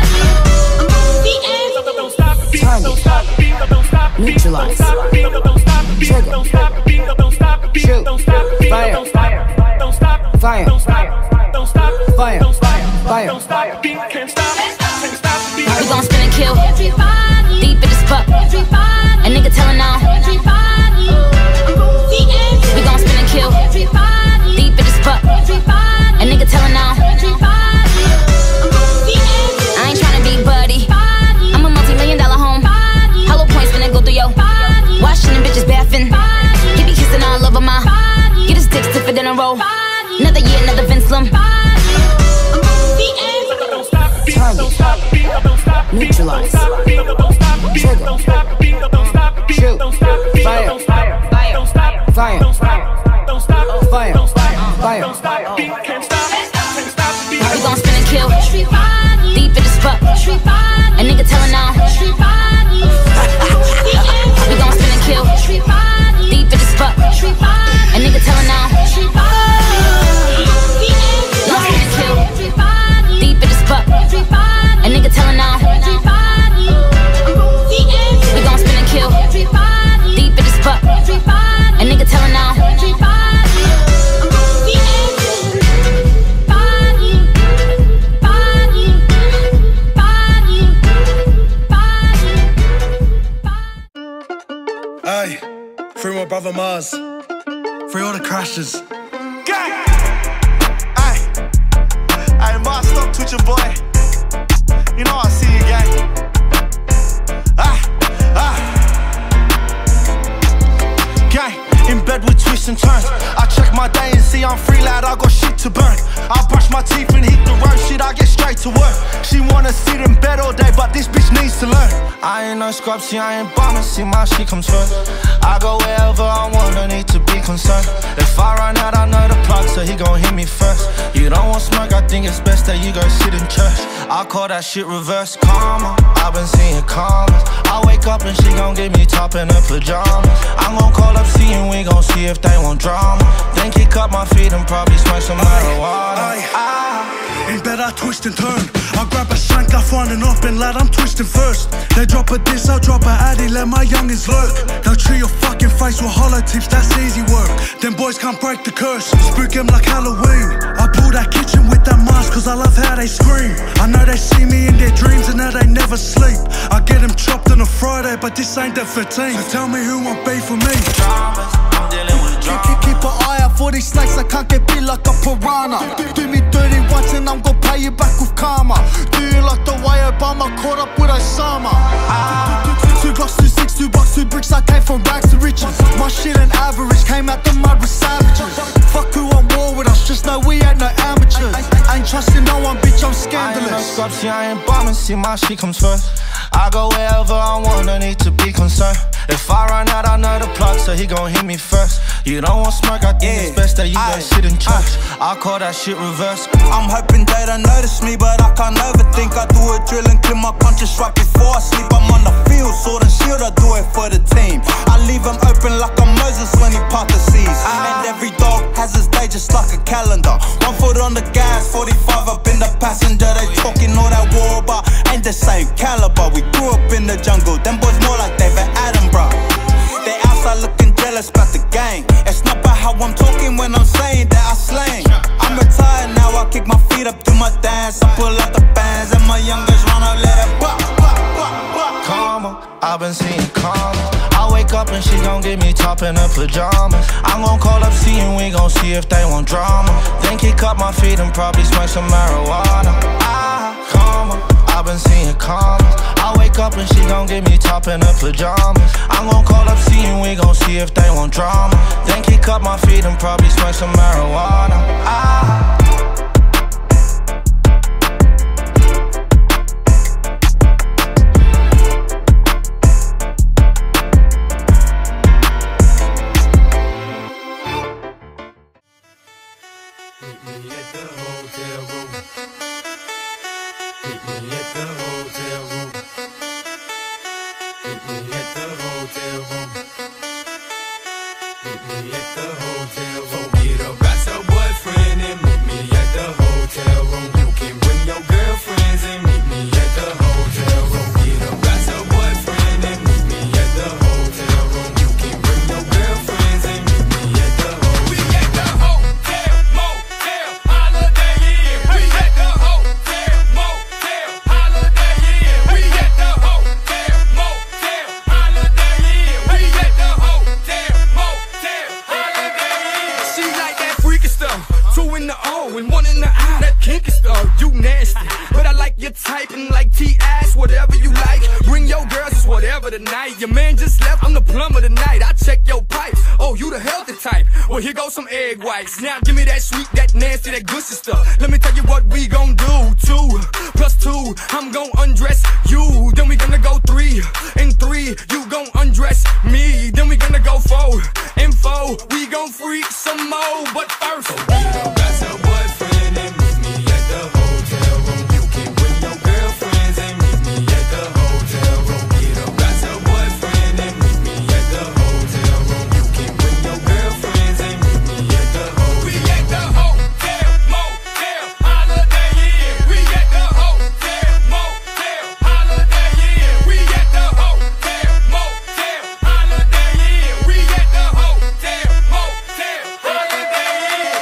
Neutralize. Trigger. Shoot. Fire. Fire. Fire. Fire. We gon' spin and kill. Deep in the spot. A nigga tellin' on. We gon' spin and kill. Deep in the spot. A nigga tellin' on. I ain't tryna be buddy. I'm a multi-million dollar home. Hollow points finna go through yo. Washing them bitches bathing. He be kissing all over my. Get his dick stiffer than a roll. Another year, another Vince Lum. Target. Neutralize. Trigger. Shoot. Fire. Fire. Fire. Fire. Fire. We gon' spin and kill. Deep in the spot. A nigga tellin' on. We gon' spin and kill. Deep in the spot. A nigga tellin' on. We gon' spin and kill. Deep in the spot. A nigga tellin' on. We gon' spin and kill. Deep in the spot. A nigga tellin' on. Hey, free my brother Mars. Free all the crashers. Gang! Hey, hey, Mars, stop twitching, boy. You know I see you, gang. Ah, ah. Gang, in bed with twists and turns. I check my day and see I'm free, lad. I got shit to burn. I brush my teeth and hit the road, shit. I get straight to work. She wanna sit in bed all day, but this bitch needs to learn. I ain't no scrub, see I ain't bombing, see my shit comes first. I go wherever I want, no need to be concerned. If I run out, I know the plug, so he gon' hit me first. You don't want smoke, I think it's best that you go sit in church. I call that shit reverse karma. I've been seeing karmas. I wake up and she gon' get me top in her pajamas. I'm gon' call up C and we gon' see if they want drama. Then kick up my feet and probably smoke some marijuana. Aye, aye. In bed I twist and turn. I grab a shank, I find an off, and lad, I'm twisting first. They drop a diss, I'll drop a addy, let my youngins lurk. They'll treat your fucking face with hollow tips, that's easy work. Them boys can't break the curse, spook them like Halloween. I pull that kitchen with that mask, cause I love how they scream. I know they see me in their dreams and now they never sleep. I get them chopped on a Friday, but this ain't the fifteenth. So tell me who want beef for me. Dramas, I'm dealing with dramas. Keep, keep, keep an eye out for these snakes, I can't get bit like a piranha. Do, do me dirty once and I'm gon' pay you back with karma. Do you like the way Obama caught up with Osama? Ah. Two glocks, two six, two bucks, two bricks, I came from rags to riches. My shit ain't average, came out the mud with savages. Fuck who on war with us, just know we ain't no amateurs. Ain't trusting no one, bitch, I'm scandalous. I ain't no scrub, see I ain't bombing, see my shit comes first. I go wherever I want, no need to be concerned. If I run out, I know the plug, so he gon' hit me first. You don't want smoke, I think yeah. It's best that you go sit in church. I call that shit reverse. I'm hoping they don't notice me, but I can't overthink. I do a drill and clear my conscience right before I sleep. I'm on the field, sword and shield, I do it for the team. I leave them open like a Moses when he part the seas. And every dog has his day just like a calendar. One foot on the gas, forty-five up in the passenger. They talking all that war, but ain't the same caliber. We grew up in the jungle, them boys more like David Attenborough. They outside looking jealous about the gang. It's not about how I'm talking when I'm saying that I slang. I'm retired now, I kick my feet up to my dance. I pull out the bands and my youngest run out, let it bop, bop, bop, bop. Karma, I've been seeing karma. I wake up and she gon' get me top in her pajamas. I'm gon' call up C and we gon' see if they want drama. Then kick up my feet and probably smoke some marijuana. Ah, karma, I've been seeing commas. I wake up and she gon' get me top in her pajamas. I'm gon' call up C and we gon' see if they want drama. Then kick up my feet and probably smoke some marijuana. Ah. Meet me at the hotel room. Meet me at the hotel room. Meet me at the hotel room. Meet me at the hotel room. Get up, got your boyfriend and meet me at the hotel room. You can bring your girlfriends and meet me at the hotel room. Get up, got your boyfriend and meet me at the hotel room. You can bring your girlfriends and meet me at the hotel room. We at the hotel, motel, holiday inn. We at the hotel, motel, holiday inn. We at the hotel, motel, holiday inn. We at the hotel, motel, holiday inn. She like that freaky stuff, two in the O and one in the I. That kinky stuff, you nasty, but I like your type and like T-ass, whatever you like. Bring your girls, it's whatever tonight. Your man just left, I'm the plumber tonight. I check your pipes, oh you the healthy type. Well here goes some egg whites. Now give me that sweet, that nasty, that gushy stuff. Let me tell you what we gon' do. Two plus two, I'm gon' undress you. Then we gonna go three and three, you gon' undress me. Then we gonna go four and four, we gon' freak some more. But first, so get up, got your boyfriend and meet me at the hotel room. You can bring your girlfriends and meet me at the hotel room. Get up, got your boyfriend and meet me at the hotel room. You can bring your girlfriends and meet me at the hotel room. We at the hotel, motel, holiday inn. We at the hotel, motel, holiday inn. We at the hotel, motel, holiday inn. We at the hotel, motel, holiday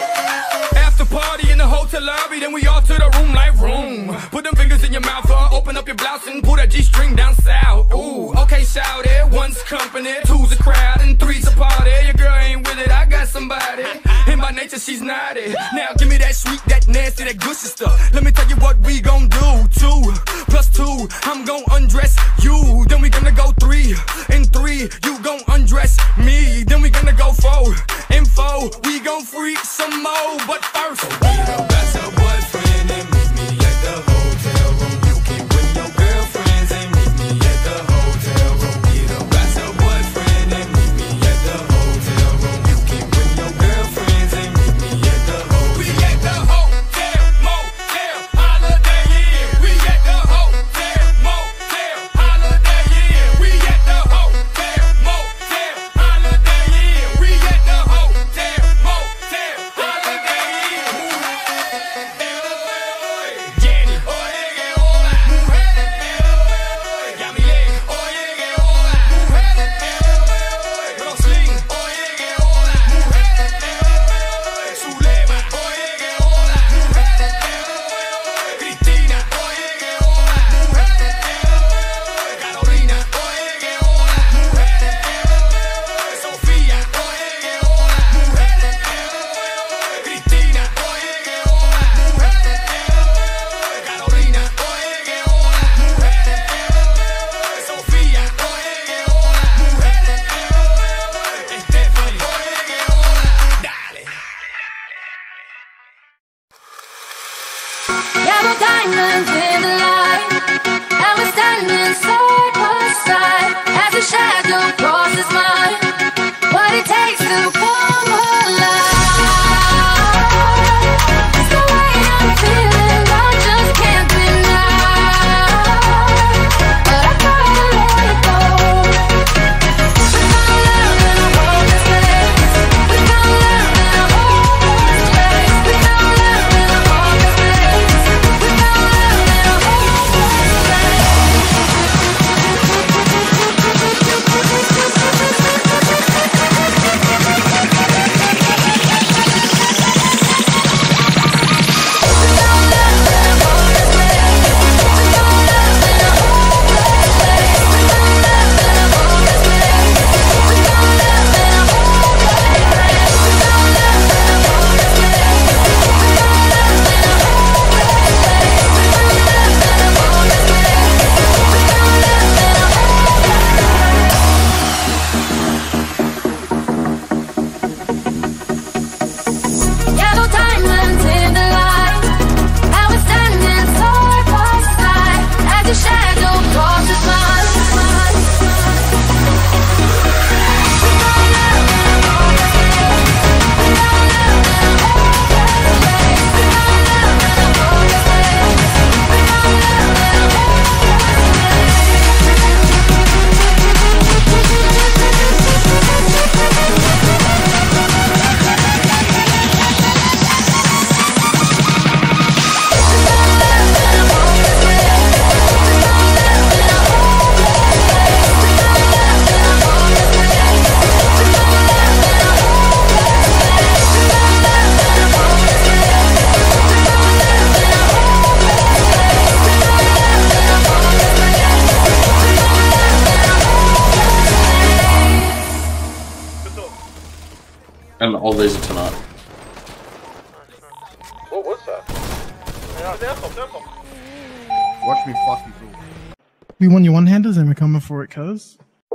inn. After party in the hotel lobby, then we all to the room like room. Put them fingers in your mouth, uh, open up your blouse and pull that G-string down south. Ooh, okay, shout it. One's company, two's a crowd, and three's a party. Your girl ain't with it, I got somebody. And by nature, she's naughty. Now give me that sweet, that nasty, that gushy stuff. Let me tell you what we gon' do. Two plus two, I'm gon' undress you. Then we gonna go three and three, you gon' undress me. Then we gonna go four and four, we gon' freak some more. But first, so get up, got your boyfriend and meet me at the hotel room. You can bring your girlfriends and meet me at the hotel room. Get up, got your boyfriend and meet me at the hotel room. You can bring your girlfriends and meet me at the hotel room. We at the hotel, motel, holiday inn. We at the hotel, motel, holiday inn. We at the hotel, motel, holiday inn. We at the hotel, motel, holiday inn. and all laser tonight. What was that? Watch me fuck you through. We won your one-handers and we're coming for it, cuz.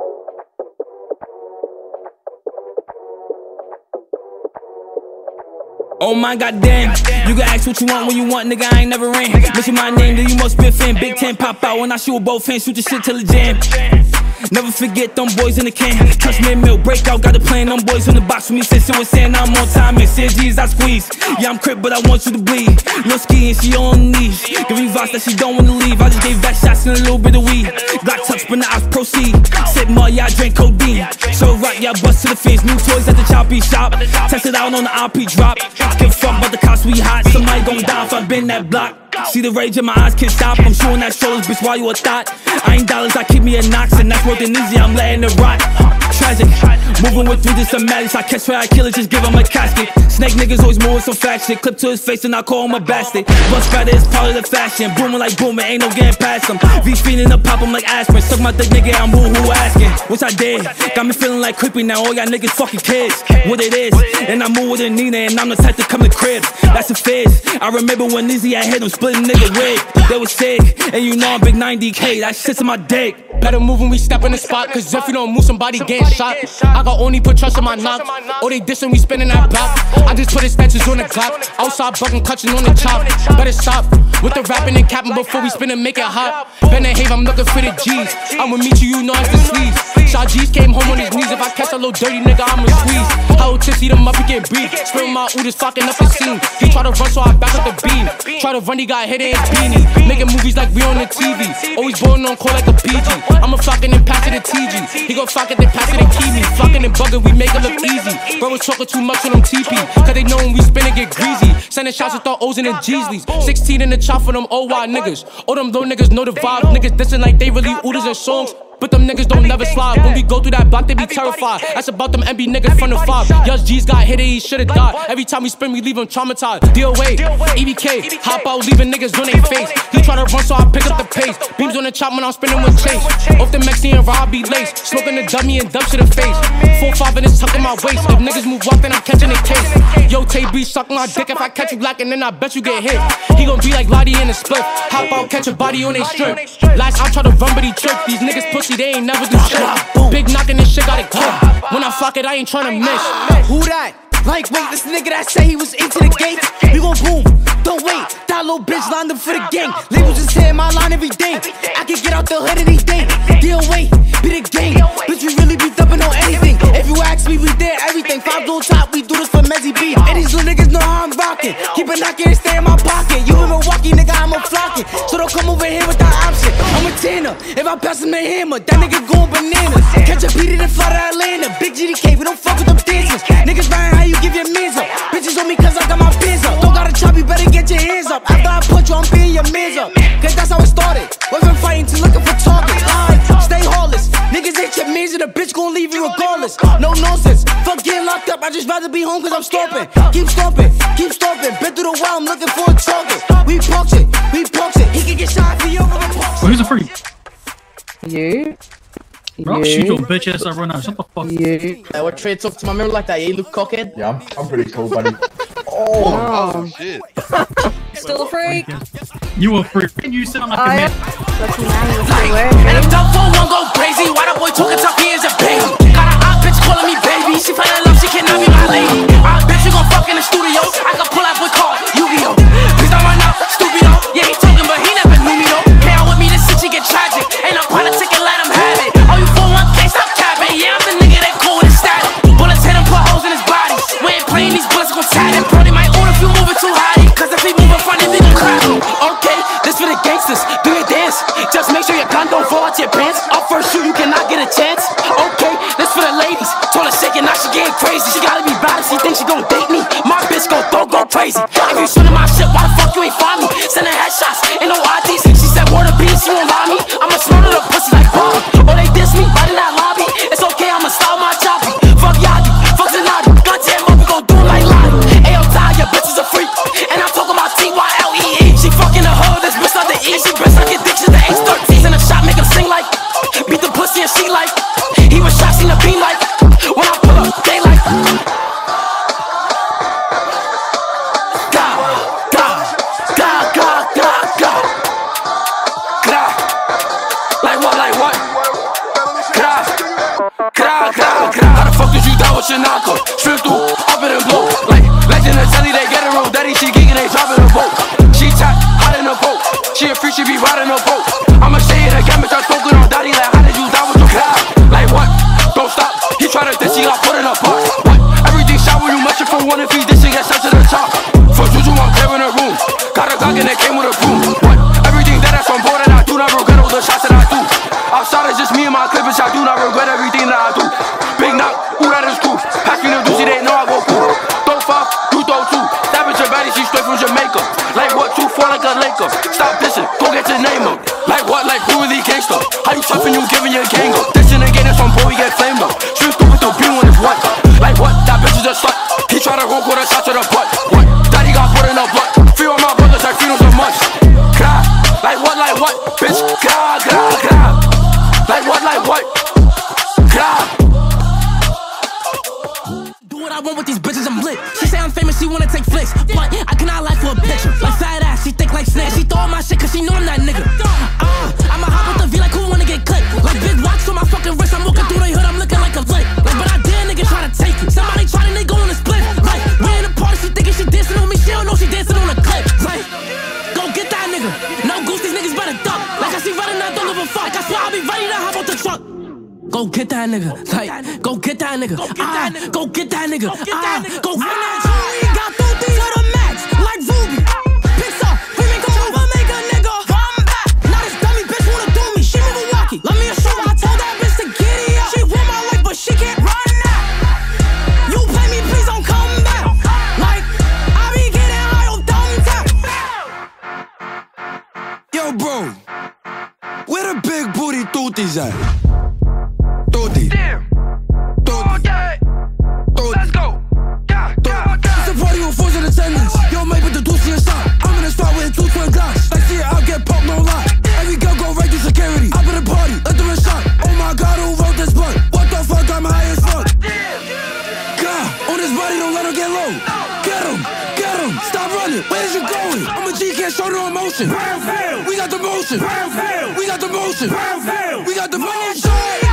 Oh my goddamn, you can ask what you want when you want, nigga, I ain't never ran. Mention my name, then you must be a fan. Big ten pop out when I shoot both hands, shoot the shit till it jam. Never forget them boys in the can. Touch me milk, break out, got a plan. Them boys in the box with me, since it was saying I'm on time. And said G's I squeeze. Yeah, I'm crip, but I want you to bleed. No skiing, she on knees. Giving vibes that she don't wanna leave. I just gave back shots and a little bit of weed. Glock touch, but now I proceed. Sip mud, yeah, I drink codeine. So rock, yeah, I bust to the fence. New toys at the choppy shop. Test it out on the I P drop. Give a fuck about the cops, we hot. Somebody gon' die if I bend that block. See the rage in my eyes, can't stop. I'm showing that shoulders, bitch, why you a thought? I ain't dollars, I keep me a knocks, and that's worth an easy, I'm letting it rot. Tragic, moving with three, just a madness. I catch where I kill it, just give him a casket. Snake niggas always moving some fat shit. Clip to his face and I call him a bastard. Bust better is part of the fashion. Booming like booming, ain't no getting past him. V feeding the pop, I'm like aspirin. Suck my dick, nigga, I'm who who asking. Which I did, got me feeling like creepy now. All y'all niggas fucking kids, what it is. And I move with a Nina, and I'm the type to come to crib. That's a fizz. I remember when Lizzie I hit him, splitting nigga wig. They was sick, and you know I'm big ninety K. That shit's in my dick. Better move when we step in the spot, cause if you don't move, somebody getting shot. I got only put trust in my knocks. Oh, they dissing, we spinning that block. I just put his statues on the clock. Outside bucking, clutching on the chop. Better stop with the rapping and capping before we spin and make it hot. Ben and Have, I'm looking for the G's. I'ma meet you, you know it's the sleeves. Shaw G's came home on his knees. If I catch a little dirty nigga, I'ma squeeze. How tipsy them up, he can't breathe. Spring my oodles, fucking up the scene. He try to run, so I back up the beam. Try to run, he got hit in his beanie. Making movies like we on the T V. Always blowing on call like a P G. I'ma flocking and pass it to T G. He gon' flock it, then pass it to Kiwi. Flocking and bugging, we make it look easy. Bro was talking too much on them T P. Cause they know when we spin and get greasy. Sending shots with the O's and the Jeezleys. sixteen in the chop for them O Y niggas. All them low niggas know the vibe. Niggas dissing like they really oodles and songs. But them niggas don't never slide. When we go through that block, they be terrified. That's about them N B niggas from the five. Young G's got hit, he should've died. Every time we spin, we leave him traumatized. D O A, E B K, hop out, leaving niggas on their face. He try to run, so I pick up the pace. Beams on the chop when I'm spinning with Chase. Off the Mexican Rob be lace. Smoking the dummy and dump to the face. Four five and it's tucking my waist. If niggas move walk, then I'm catching a case. Yo, Tay B, suck my dick. If I catch you lacking, then I bet you get hit. He gon' be like Lottie in a split. Hop out, catch a body on they strip. Last I try to run, but he tripped. These niggas pussy, they ain't never do shit. Big knocking this shit got a clip. When I flock it, I ain't tryna miss. Who that? Like, wait, this nigga that say he was into the game. We gon' boom, don't wait. That little bitch lined up for the gang. Labels just saying my line every day. I can get out the hood any day. Deal wait, be the gang. Bitch, we really be thumping on anything. If you ask me, we did everything. Five on top, we do this for Mezzy B. And these little niggas know how I'm rocking. Keep it knocking and stay in my pocket. You in Milwaukee, nigga, I'm a flocking. So don't come over here with that option. I'm a tenner. If I pass him a hammer, that nigga going bananas. Catch a beat in the fly to Atlanta. Big G D K, we don't fuck with them dancers. Niggas riding how you give your mans up. Bitches on me cause I got my pins up. Don't gotta chop, you better get your hands up. After I put you, I'm being your mans up. Cause that's how it started. Wasn't fighting to looking for targets. Stay heartless. Niggas ain't your mans and the bitch gon' leave you regardless. No nonsense. Fuck getting locked up. I just rather be home cause I'm stomping. Keep stomping, keep stomping. Been through the wild, I'm looking for a target. We punks it, we punks it. He can get shot for you over the punks. Who's a freak? You. Bro, I'll shoot your bitch ass up right now. Shut the fuck up. You. Uh, what trade talk to my mirror like that? Yeah, you look cockhead. Yeah, I'm, I'm pretty cool, buddy. Oh, oh shit. Still a freak. You a freak. And you sit on like a man. And if Doug four won't go crazy, why the boy talking tough, he is a baby. Got a hot bitch calling me baby. She find love, she cannot be my lady. I bet you gon' fuck in the studio. I can pull out with call Yu-Gi-Oh. Please don't run out, stupido. Yeah, he talking, but he never knew me though. Hey, out with me, this shit get tragic. Ain't no politic and let him have it. Oh, you four one can't stop capping. Yeah, I'm the nigga that cool with the static. Bullets hit him, put holes in his body. We ain't playing these bullets gon' tag him. Brody might own if you moving too high. Cause if he moving funny, they gon' crack him. Okay, this for the gangsters. Do your dance. Just make sure your gun don't fall out your pants. Up first shoot, you cannot get a chance. Okay, this for the ladies. Told her shaking, now she getting crazy. She gotta be bad if she thinks she gon' date me. My bitch gon' throw, go crazy. If you shooting my shit, why the fuck you ain't find me? Sending headshots, ain't no I Ds. She said word of peace, you won't lie me. I'ma smother the pussy like Bob. Or they diss me right in that lobby. It's okay, I'ma style my choppy. Fuck Yadi, fuck Zanadi. Goddamn, what we gon' do like Lottie. Ayo, Ty, your bitch is a freak. And I'm talking about T Y L E E. She fucking the hood, this bitch not the E. She bitch like addiction, the H thirteen. In a shot, make him sing like. Beat the pussy and she like. He was shot, seen the beam like. When I pull up, they like. clip and shot, do not regret everything that I do. Big knock, ooh, that is cool. Pass me the doozy, they know I go cool. Throw five, you throw two. That bitch a baddie, she straight from Jamaica. Like what, two, four like a Laker. Stop dissing, go get your name up. Like what, like who really gangsta? How you tough and you giving your gang up? Dissing again, it's on boy, we get flamed up. Shoot through with the beam when it's what? Like what, that bitch is a slut. He try to roll, put a shot to the butt. What, daddy got put in the butt. Feel my brothers like freedom so much. Grah, like what, like what? Bitch, grah, grah, grah. Like what, like what? Grah. Do what I want with these bitches, I'm lit. She say I'm famous, she wanna take flicks, but I cannot lie for a picture. Like fat ass, she think like snake. She throw my shit cause she know I'm that nigga. Uh, I'ma hop with the V like who wanna get clipped. Like big watch on my fucking wrist, I'm walking through the hood, I'm looking like a flick. Like but I dare nigga try to take it. Somebody try to nigga on the split. Like we in the party, she thinking she dancing on me, she don't know she dancing on a clip. Like go get that nigga. No goose, these niggas better duck. Like I see running, I don't give a fuck. I swear I'll be ready to hop out the truck. Go get that nigga, like, go get that nigga, go get that nigga, go get that nigga, ah, go get that nigga. Got two things to the max, like Ruby. Pixar, we make a move, I make a nigga come back. Now this dummy bitch wanna do me, she move a walkie. Let me assure her, I told that bitch to get it up. She want my life, but she can't run now. You pay me, please don't come back. Like, I be getting high on thumbtack. Yo, bro, where the big booty tooties at? Toti. Damn. Toti. Toti. Let's go. Yeah, yeah, yeah. It's a party with fours in attendance. Yo, mate with the doozy and shot. I'm in a spot with two twin glass. Like, see it, I'll get popped, no lie. Every girl go right through security. I'm in a party, let them a shot. Oh my god, who wrote this blunt? What the fuck, I'm high as fuck. God, on this body, don't let him get low. Get him, get him. Stop running, where's you going? I'm a G, can't show no emotion. We got the motion. We got the motion. We got the motion.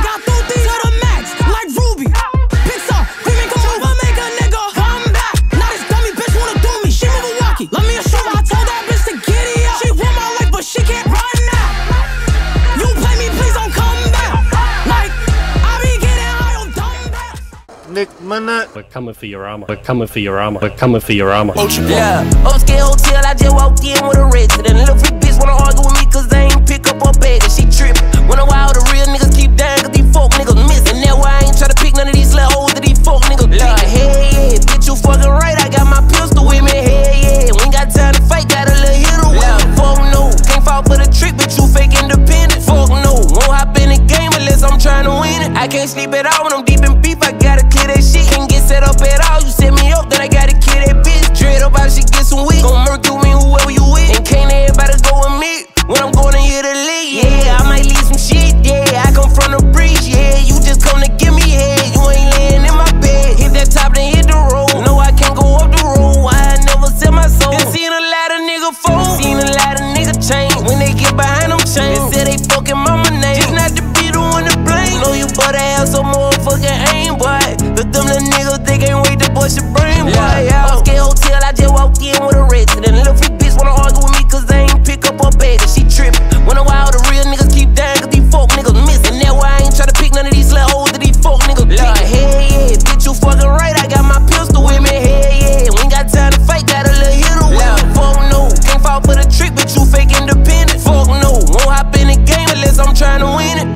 Let me assure her, I told that bitch to get it up. She want my life, but she can't run now. You play me, please don't come back. Like, I be getting high on dumb. Nick Minute. We're coming for your armor. We're coming for your armor. We're coming for your armor. Yeah, upscale hotel, I just walked in with a resident. Little freak bitch wanna argue with me cause they ain't pick up her bag and she trippin'. When a while the real niggas keep dying cause these folk niggas missing. That's why I ain't try to pick none of these little hoes that these folk niggas pick. Like, hey, yeah, bitch, you fucking right, I got my pistol with me, hey, yeah. We ain't got time to fight, got a little hitter with me. Fuck no, can't fall for the trick, but you fake independent. Fuck no, won't hop in the game unless I'm trying to win it. I can't sleep at all when I'm deep in beef, I gotta clear that shit. Can't get set up at all, you set me up, then I gotta kill that bitch. Dread up how she get some weed, gon' murk you me whoever you with. And can't everybody go with me when I'm going to hear the lead. Yeah, I might leave some shit, yeah, I come from the breeze, yeah. You just come to give me head, you ain't laying in my bed. Hit that top, then hit the road. No, I can't go up the road, I never sell my soul. Been seen a lot of nigga fold, seen a lot of nigga change. When they get behind them chains, they say they fucking mama name. Just not to be the one to blame. Know you better have some motherfucking aim, boy. But them little niggas, they can't wait to bust your brain, boy. Yeah, upscale hotel, I just walked in with a resident. Little freak bitch wanna argue with me cause they ain't pick up her bag and she trippin'. When a while the real niggas keep dying cause these folk niggas missing. That's why I ain't try to pick none of these little hoes that these folk niggas pick. Like, hey, yeah, bitch, you fucking right, I got my pistol with me, hey, yeah. We ain't got time to fight, got a little hitter with me. Fuck no, can't fall for the trick, but you fake independent. Fuck no, won't hop in the game unless I'm trying to win it.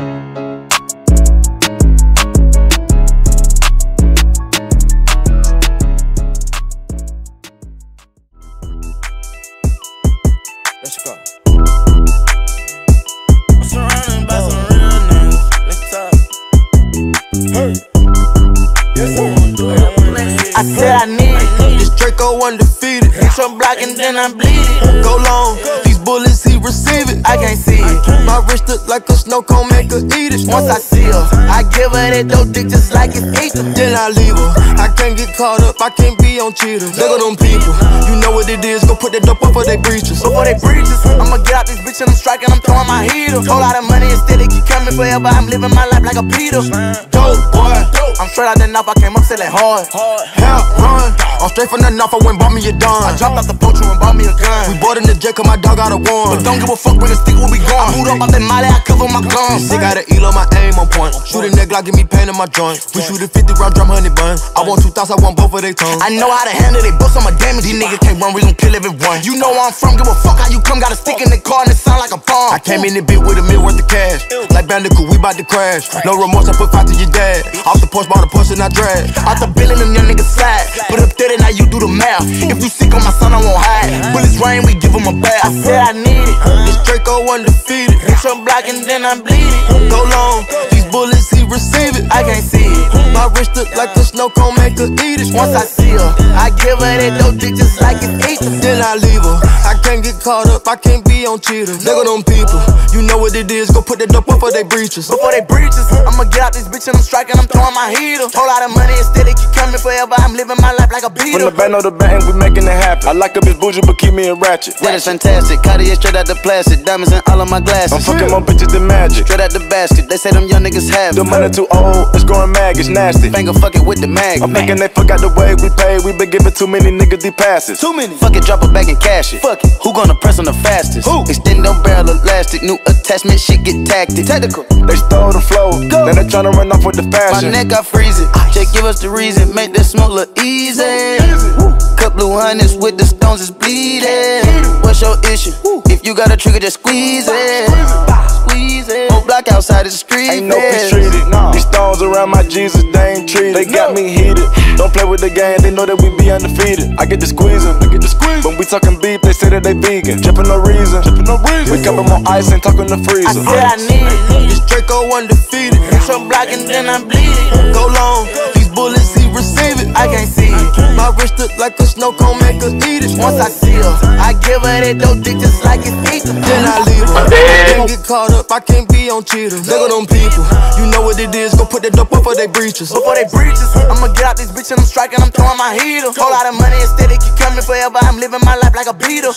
Let's go. I'm surrounded by some real niggas. Let's talk. Hey. Yes, I said I need it. This Draco undefeated. Hit your block and then I bleed it. Go long. These bullets he receive it. I can't see it. My wrist look like a snow cone, make her eat it. Once I see her, I give her that dope dick just like it's ether. Then I leave her. I can't get caught up. I can't be on cheaters. Look at them people. You know what it is. Go put that dope up for they breaches. Before they breaches, I'ma get out this bitch and I'm striking. I'm throwing my heater. Whole lot of money and still it keep coming forever. I'm living my life like a Peter. Dope boy. I'm straight out the knife. I came up selling hard. Help run. I'm straight from the knife. I went bought me a dime. I dropped out the poacher and bought me a gun. We bought in the jet cause my dog got a one. But don't give a fuck when the stick will be gone. I moved up out that molly. I cover my guns. Sick out of Elo, my aim on point. point. Shoot a neck Glock, give me pain in my joint. We shoot a fifty round drum, honey bun. I want two thoughts, I want both of they tongues. I know how to handle they books, I'm a damage. These niggas can't run, we gon' kill everyone. You know where I'm from, give a fuck how you come. Got a stick in the car and it sound like a bomb. I came in the bit with a meal worth of cash. Like Bandicoot, we bout to crash. No remorse, I put five to your dad. Off the porch, bought a Porsche and I drag. Out the bill and them young niggas slide. Put up thirty, now you do the math. If you sick on my son, I won't hide. Bullets rain, we give him a bath. I said I need it. This Draco undefeated. Bitch, I'm black and then I'm bleeding. Go long, these bullets, he receive it. I can't see it. My wrist look like the snow cone, make her eat it. Once I see her, I give her that dope dick just like it's eat. Then I leave her. I can't get caught up, I can't be on cheaters. Nigga, them people, you know what it is. Go put that dope before they breaches. Before they breaches, I'ma get out this bitch and I'm striking, I'm throwing my heater. Whole lot of money instead, it keep coming forever. I'm living my life like a beater. From the band of the band, we making it happen. I like a bitch bougie, but keep me in ratchet. That is fantastic. Cartier straight out the plastic. Diamonds in all of my glasses. I'm fucking more bitches than magic. Straight out the basket. They say them young niggas have it. The money too old, it's growing mag, it's nasty. Finger fuck it with the mag. I'm thinking they forgot the way we pay. We been giving too many niggas these passes. Too many. Fuck it, drop it back and cash it. Fuck it. Who gonna press on the fastest? Who? Extend them barrel elastic. New attachment, shit get tactic. Technical. They stole the flow. Go. Now they tryna run off with the fashion. My neck, I freeze it. Just give us the reason. Make that smoke look easy. easy. Cut blue hundreds with the stones is bleeding. What's your issue? Woo. If you got a trigger, just squeeze it. Squeeze it. Whole block outside the street. Ain't no peace treated. No. These stones around my Jesus, they ain't treated. They got me heated. Don't play with the game, they know that we be undefeated. I get the squeezing, I get the squeeze. When we talking beef, they say that they vegan. Drippin' no reason, drippin' no reason. We cuppin' more ice and talkin' the freezer. I said I need it. This Draco undefeated. Bitch, I'm black and then I'm bleeding. Go long, these bullets, he receive it. I can't see it. My wrist look like a snow cone, make her eat it. Once I see her, I give her that dope dick just like it's eat. Then I leave her. Can't get caught up, I can't be on cheaters. Nigga, them people, you know what it is. Go put that dope before they breaches. Before they breaches, I'ma get out this bitch and I'm striking, I'm throwing my heater. Whole lot of money instead, it keep coming forever. I'm living my life like a beater.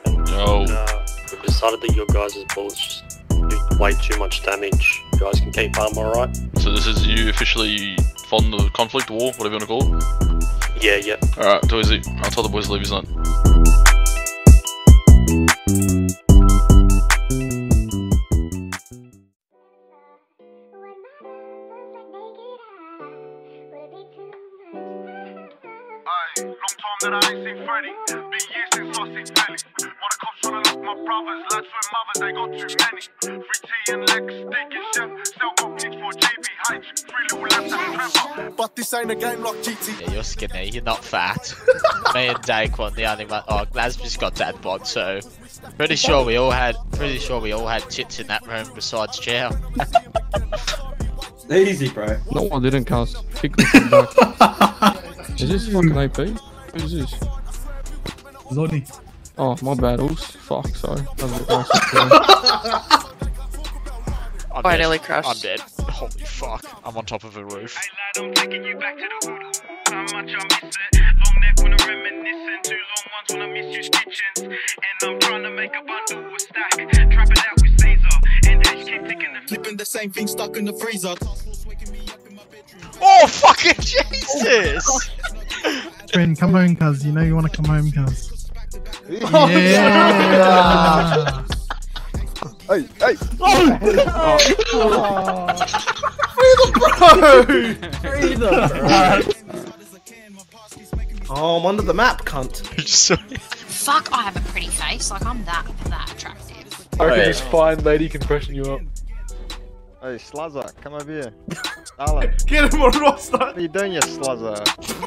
Yo. We've decided that your guys' bullets just do way too much damage. You guys can keep arm, alright? So this is you officially fond the conflict, war, whatever you want to call it? Yeah, yeah. Alright, too easy. I'll tell the boys to leave his nut. That I ain't seen Freddy. Been years since I seen Belly. While the cops tryna lock my brothers, lads with mothers, they got too many. Free tea and legs, steak and chef. Sell cockneys for G B H. Three little lads, that's Trevor. But this ain't a game like G T. Yeah, you're skinny, you're not fat. Me and Dake won the only one. Oh, Glaz just got that bod, so pretty sure we all had. Pretty sure we all had tits in that room besides Chow. Easy, bro. No, I didn't cast. Kick the back. Is this fucking A P? What is this? Zonny. Oh, my battles. Fuck, sorry. I'm I dead. nearly crashed. I'm dead. Holy fuck. I'm on top of a roof. I'm taking you back to the hoodoo. How much I miss it. Long neck when I'm reminiscing. Two long ones when I miss you stitchings. And I'm trying to make a bundle with stack. Trap it out with Caesar. And H keep thinking the flipping the same thing stuck in the freezer. Oh, fucking Jesus! Friend, come home, cuz. You know you want to come home, cuz. Yeah. Yeah. Hey, hey. Oh. Oh. Free the bro! Free the bro! Oh, I'm under the map, cunt. Fuck, I have a pretty face. Like, I'm that that attractive. I reckon this fine lady can freshen you up. Hey, Sluzzer, come over here. Alan. Get him on roster. What are you doing, you Sluzzer?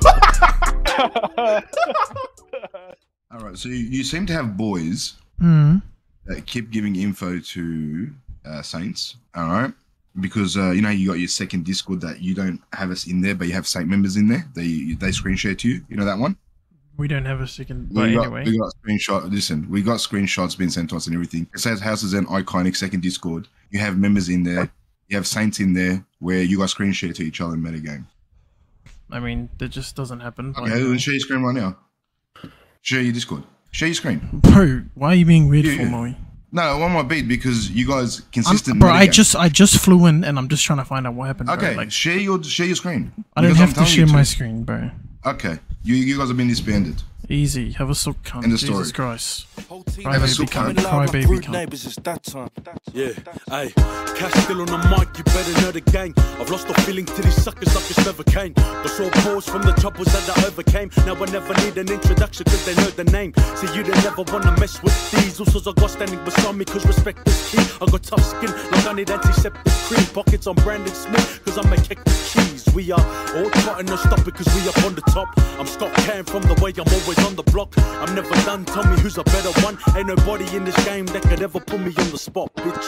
Alright, so you, you seem to have boys Mm. that keep giving info to uh, Saints, alright? Because, uh, you know, you got your second Discord that you don't have us in there, but you have Saint members in there. They they screen share to you. You know that one? We don't have a second, but we got, anyway. We got screenshot. Listen, we got screenshots being sent to us and everything. It says Houses and Iconic second Discord. You have members in there. You have Saints in there where you guys screen share to each other in metagame. I mean, that just doesn't happen. Okay, well, share your screen right now. Share your Discord. Share your screen. Bro, why are you being weird Yeah, for, yeah. Moe? No, one more beat because you guys I'm- consistent. Bro, I metagame. just I just flew in and I'm just trying to find out what happened. Bro. Okay, Like, share your share your screen. I don't Because I'm have to telling share you my screen, bro. Okay, you you guys have been disbanded. Easy. Have a suck cunt. End of Jesus story. Christ. Have a Crybaby suck cunt. cunt. Crybaby cunt. Neighbors, it's that time. Yeah, ayy. Cash still on the mic, you better know the gang. I've lost the feeling to these suckers like it's never came. The short pause from the troubles that I overcame. Now I never need an introduction cause they know the name. So you don't never wanna mess with these. Also I got standing beside me cause respect is key. I got tough skin like I need antiseptic cream. Pockets on branded smooth cause I'm a kick the cheese. We are all trying to stop it cause we up on the top. I'm Scott Cam from the way I'm always on the block. I'm never done, tell me who's a better one. Ain't nobody in this game that could ever put me on the spot, bitch.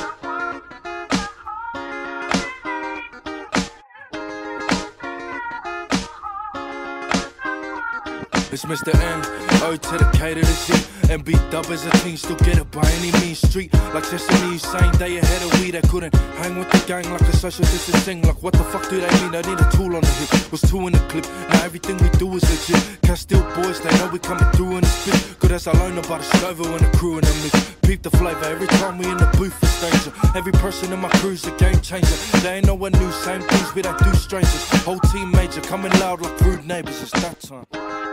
It's Mister N, O to the K to the G. M B dub as a team, still get it by any means. Street like Sesame, same day ahead of we that couldn't hang with the gang like a social distancing. Like what the fuck do they mean? I need a tool on the hip. Was two in the clip, now everything we do is legit. Castile boys, they know we coming through in the spit. Good as I learn about the Stover and the crew in the mix. Peep the flavour every time we in the booth is danger. Every person in my crew's a game changer. They ain't no one new, same things we don't do strangers. Whole team major, coming loud like rude neighbours. It's that time.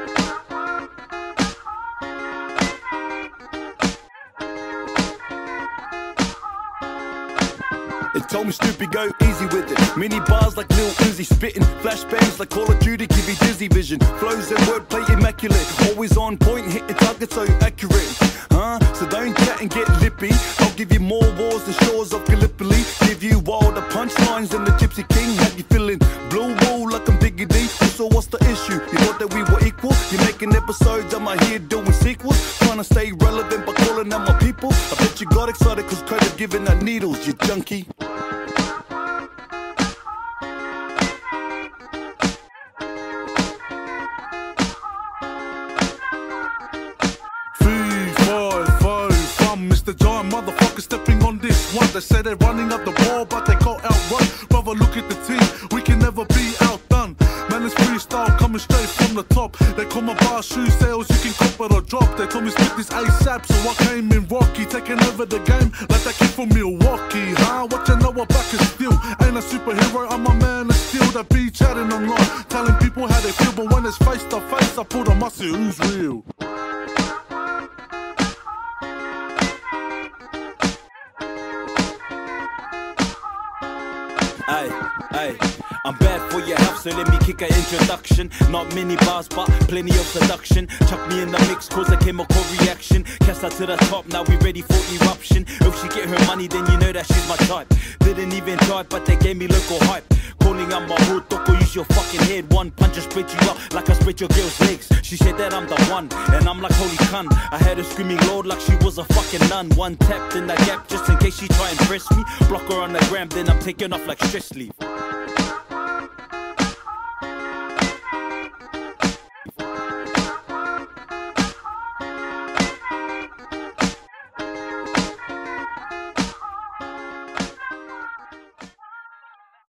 They told me stupid, go easy with it. Mini bars like Lil Uzi, spitting flashbangs like Call of Duty, give you dizzy vision. Flows and wordplay immaculate, always on point, hit your target so accurate. Huh? So don't chat and get lippy. I'll give you more wars than shores of Gallipoli. Give you wilder punchlines than the Gypsy King. Have you feeling blue wall like I'm Diggy D? So what's the issue? You thought that we were equal? You're making episodes, I'm out here doing sequels. Trying to stay relevant by calling out my people. I bet you got excited cause credit giving out needles, you junkie. Mister John, motherfucker stepping on this one. They say they're running up the wall, but they got outrun. Brother, look at the team, we can never be outdone. Man, it's freestyle coming straight from the top. They call my bar shoe sales, you can cop it or drop. They told me spit this ASAP, so I came in rocky, taking over the game like that kid from Milwaukee. Huh? What you know about is still ain't a superhero, I'm a man of steel that be chatting online, telling people how they feel. But when it's face to face, I pull the muscle, who's real? Aye, aye, I'm bad for your health, so let me kick an introduction. Not many bars, but plenty of seduction. Chuck me in the mix, cause a chemical reaction. Cast her to the top, now we ready for eruption. If she get her money, then you know that she's my type. Didn't even try, but they gave me local hype. Calling out my hood, doko, use your fucking head. One punch and spread you up like I spread your girl's legs. She said that I'm the one, and I'm like holy cunt. I had her screaming Lord like she was a fucking nun. One tap in the gap just in case she try and press me. Block her on the gram, then I'm taking off like stress leave.